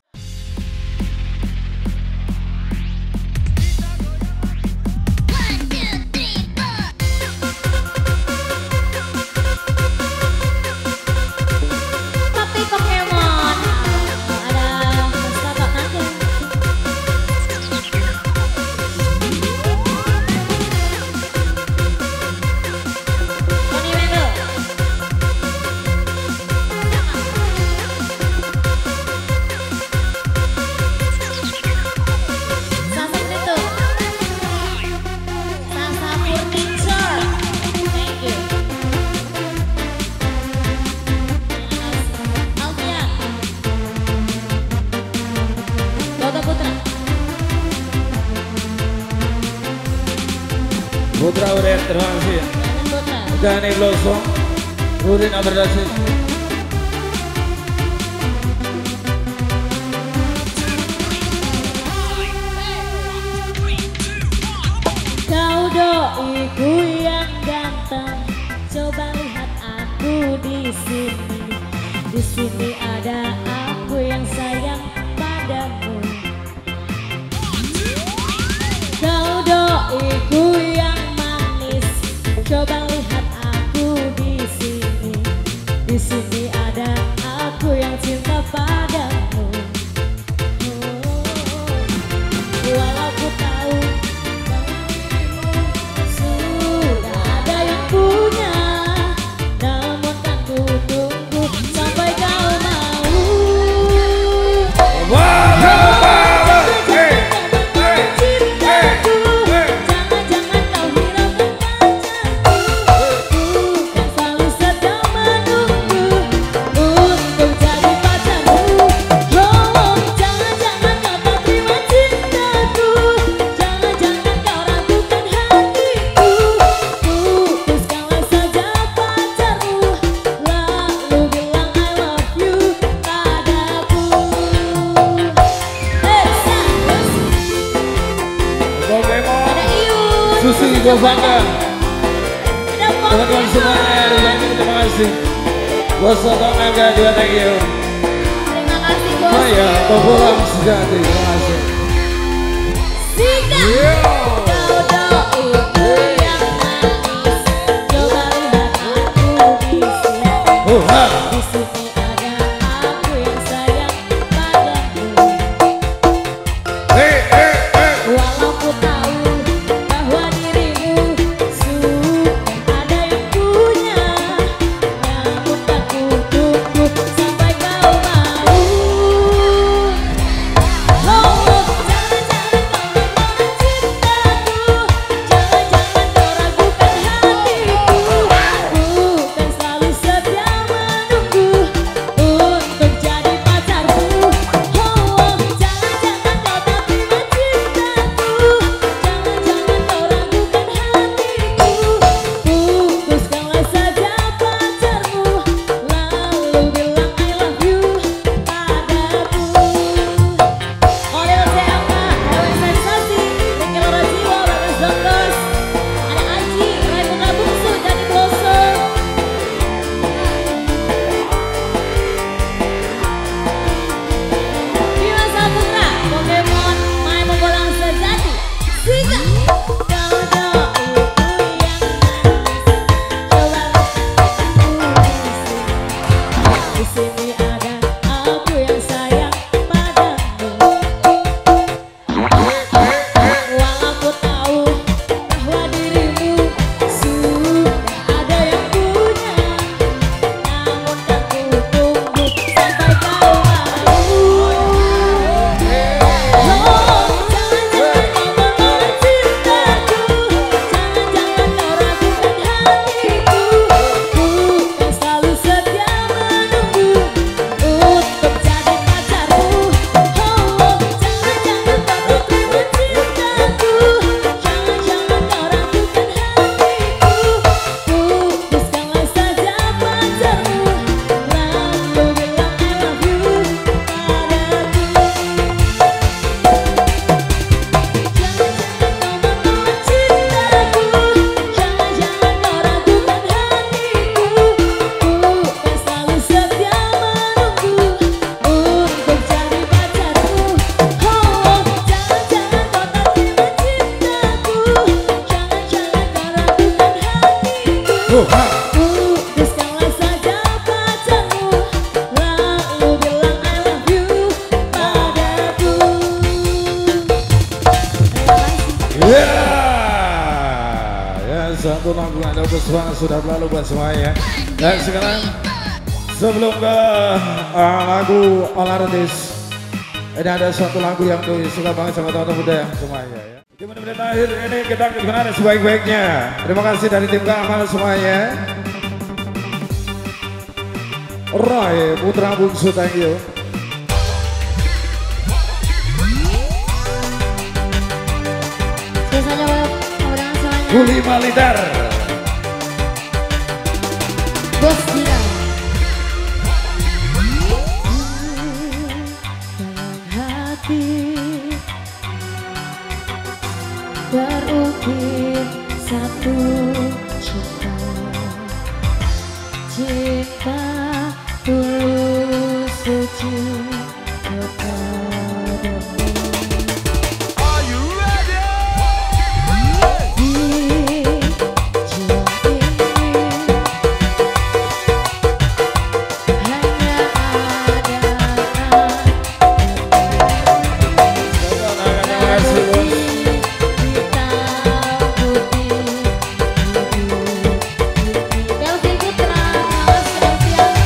Papi Pokemon. Ada Mas Kakak Naga. Tony Wendel. Sasa Prito. Sasa Furniture. Thank you. Alfian. Toto Putra. Putra Uren, terima kasih. Jalan Putra. Dani Blossom, Rudin Aberdasi. Kau doiku yang ganteng, coba lihat aku di sini. Di sini ada aku yang sayang padamu. Kau doiku yang manis, coba lihat aku di sini. Di sini ada aku yang cinta padamu. Oh, walau ku tahu sudah ada yang punya, namun kan ku tunggu sampai kau mau. Cintaku, jangan-jangan kau hiraukan pacarku. Ku kan selalu sedang menunggu untuk jadi pacarmu. Oh, jangan-jangan kau tak terima cintaku, jangan-jangan kau ragukan hatiku. Putuskanlah saja pacarmu, lalu bilang I love you padaku. Eh, Santos, Pokemon, ada Ius, Susi Govanda. ada Teman-teman Pokemon. semuanya, Rudani, terima kasih. Bos Soto Naga juga thank you. Terima kasih bos. Oh ya, Populang sejati, terima kasih. Sika. Kau doiku yang manis, coba lihat aku di sini. Oh, ha. Di sini ada aku yang sayang padamu. Hey, hey, hey. Walau ku tahu bahwa dirimu sudah ada yang punya, namun tak ku tunggu sampai kau mau. Oh, oh, Ya, ya satu lagu ada Buswana sudah berlalu buat semuanya. Dan sekarang sebelum ke uh, lagu Alardis, ini ada suatu lagu yang tuh suka banget sama teman-teman muda semuanya ya. Di menit-menit akhir ini kita gimana sebaik-baiknya. Terima kasih dari tim keamanan semuanya. Roy Putra Bungsu, thank you. Biasanya orang semuanya. Kulima liter. Bos Dira. Dalam hati terukir satu cinta, cinta tulus suci kepadamu. Are you ready? Di jiwa ini hanya ada Terima kasih bos. hitam putih. Delvi Putra, Mas Delvian.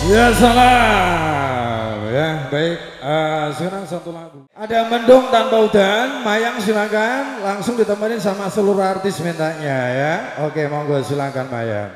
Ya salam. Ya baik. Uh, sekarang satu lagu. Ada Mendung Tanpa Udan. Mayang silakan. Langsung ditemenin sama seluruh artis mintanya ya. Oke monggo silakan Mayang.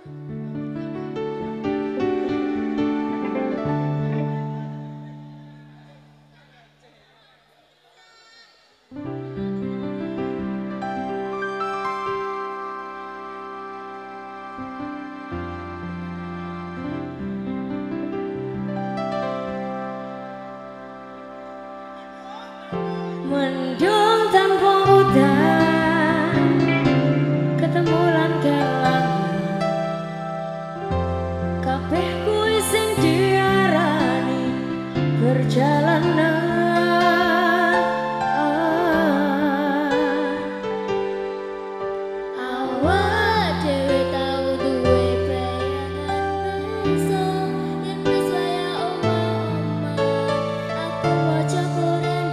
Mendung tanpa udan, ketemu lan kelangan. Kabeh kuwi sing diarani perjalanan. Awak dhewe tau duwe bayangan besok yen wis waya omah-omah. Aku maca Quran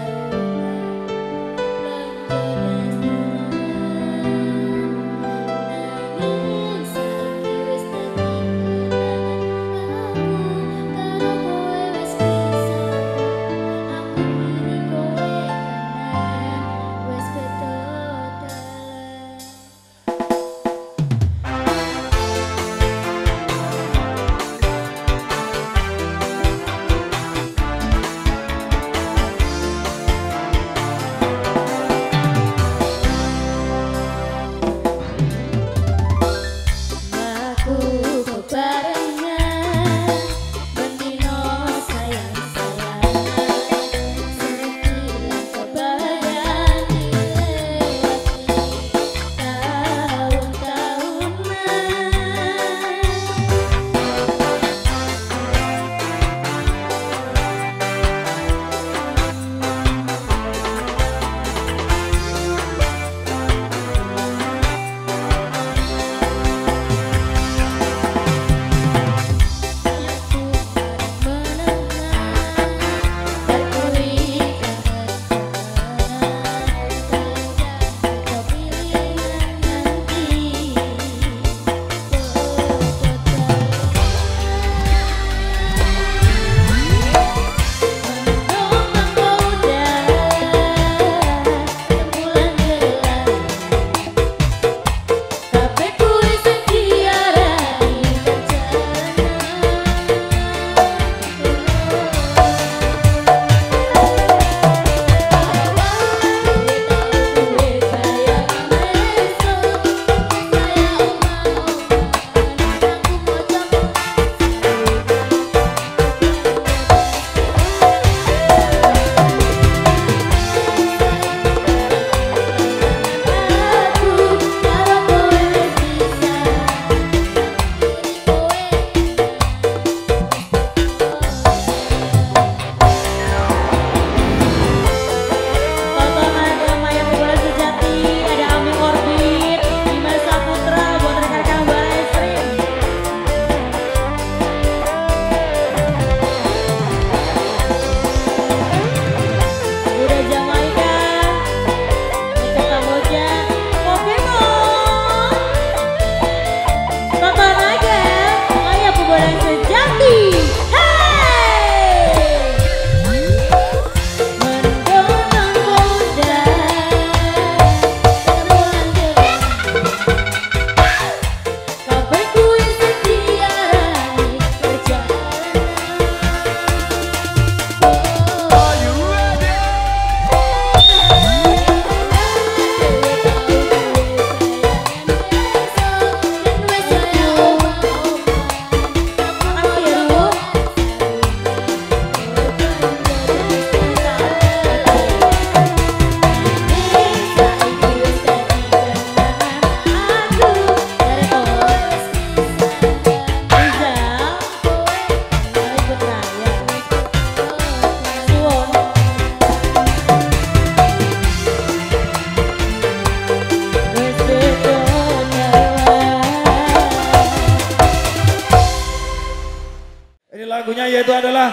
lagunya yaitu adalah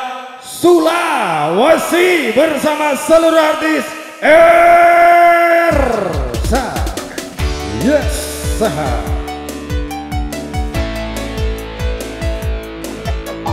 Sulawesi bersama seluruh artis Ersa. Yes, sah.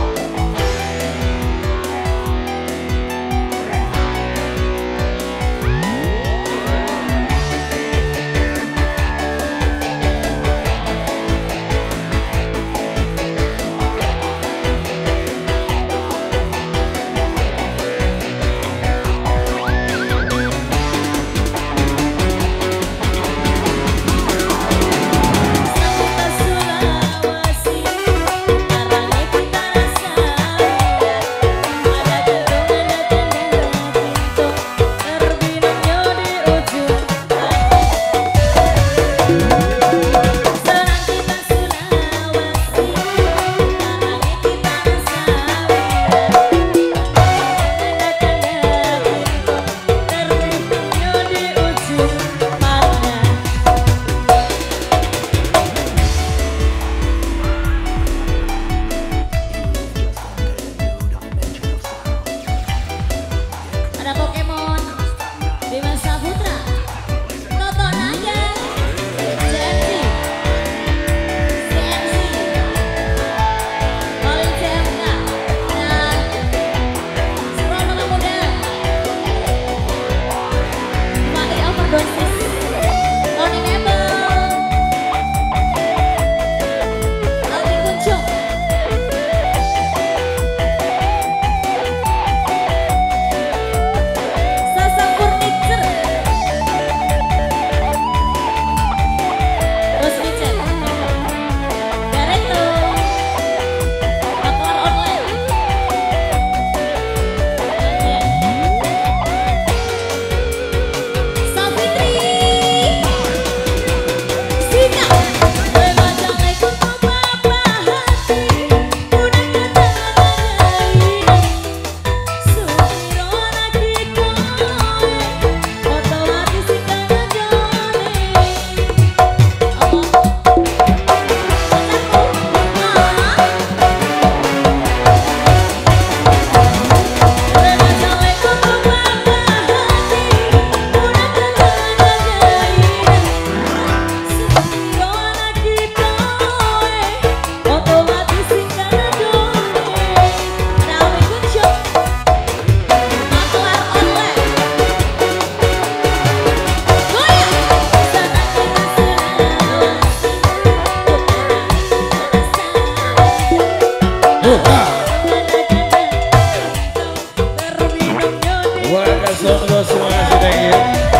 Warga Solo semua sedang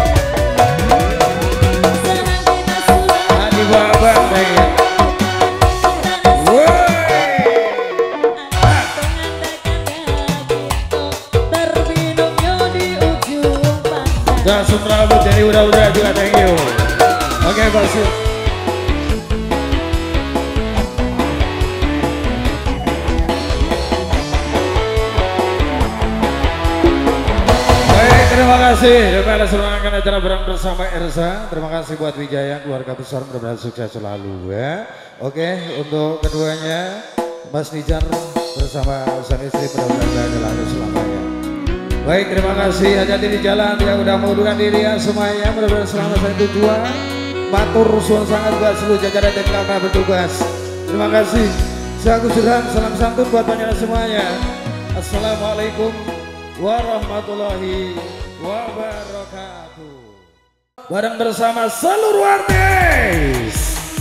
Adi Babang sedang. Langsung rambut dari udah-udah juga, thank you. Oke, Pak Sil. Baik, terima kasih. Terima kasih semangat acara bareng bersama Ersa. Terima kasih buat Wijaya, keluarga besar, mudah-mudahan sukses selalu ya. Oke, untuk keduanya, Mas Nijar bersama sang istri, mudah-mudahan bahagia selalu selamanya. Baik, terima kasih. Hati-hati di jalan yang udah mengundurkan diri ya semuanya. Mudah-mudahan selamat sampai tujuan. Matur suwun sangat buat seluruh jajaran dan kawan bertugas. Terima kasih. Saya Agus Irham, salam santun buat panjenengan semuanya. Assalamualaikum warahmatullahi wabarakatuh. Bareng bersama seluruh artis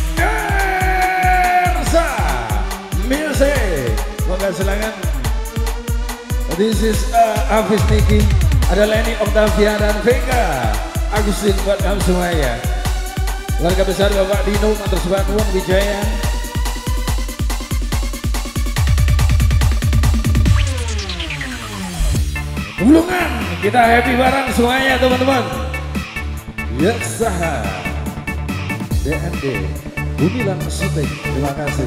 Ersa Music. Moga silakan. This is uh, Hafiz Niki, ada Leni, Octavia dan Vega Agustin buat kamu semuanya. Warga besar Bapak Dino, Matur Suban Wong Wijaya. Bulungan, kita happy bareng semuanya teman-teman. Yes, sah. D N D, Bumilang Syuting, terima kasih.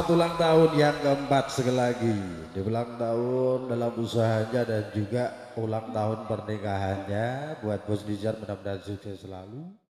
selamat ulang tahun yang keempat sekali lagi. Di ulang tahun dalam usahanya dan juga ulang tahun pernikahannya buat Bos Dijar, mudah-mudahan sukses selalu.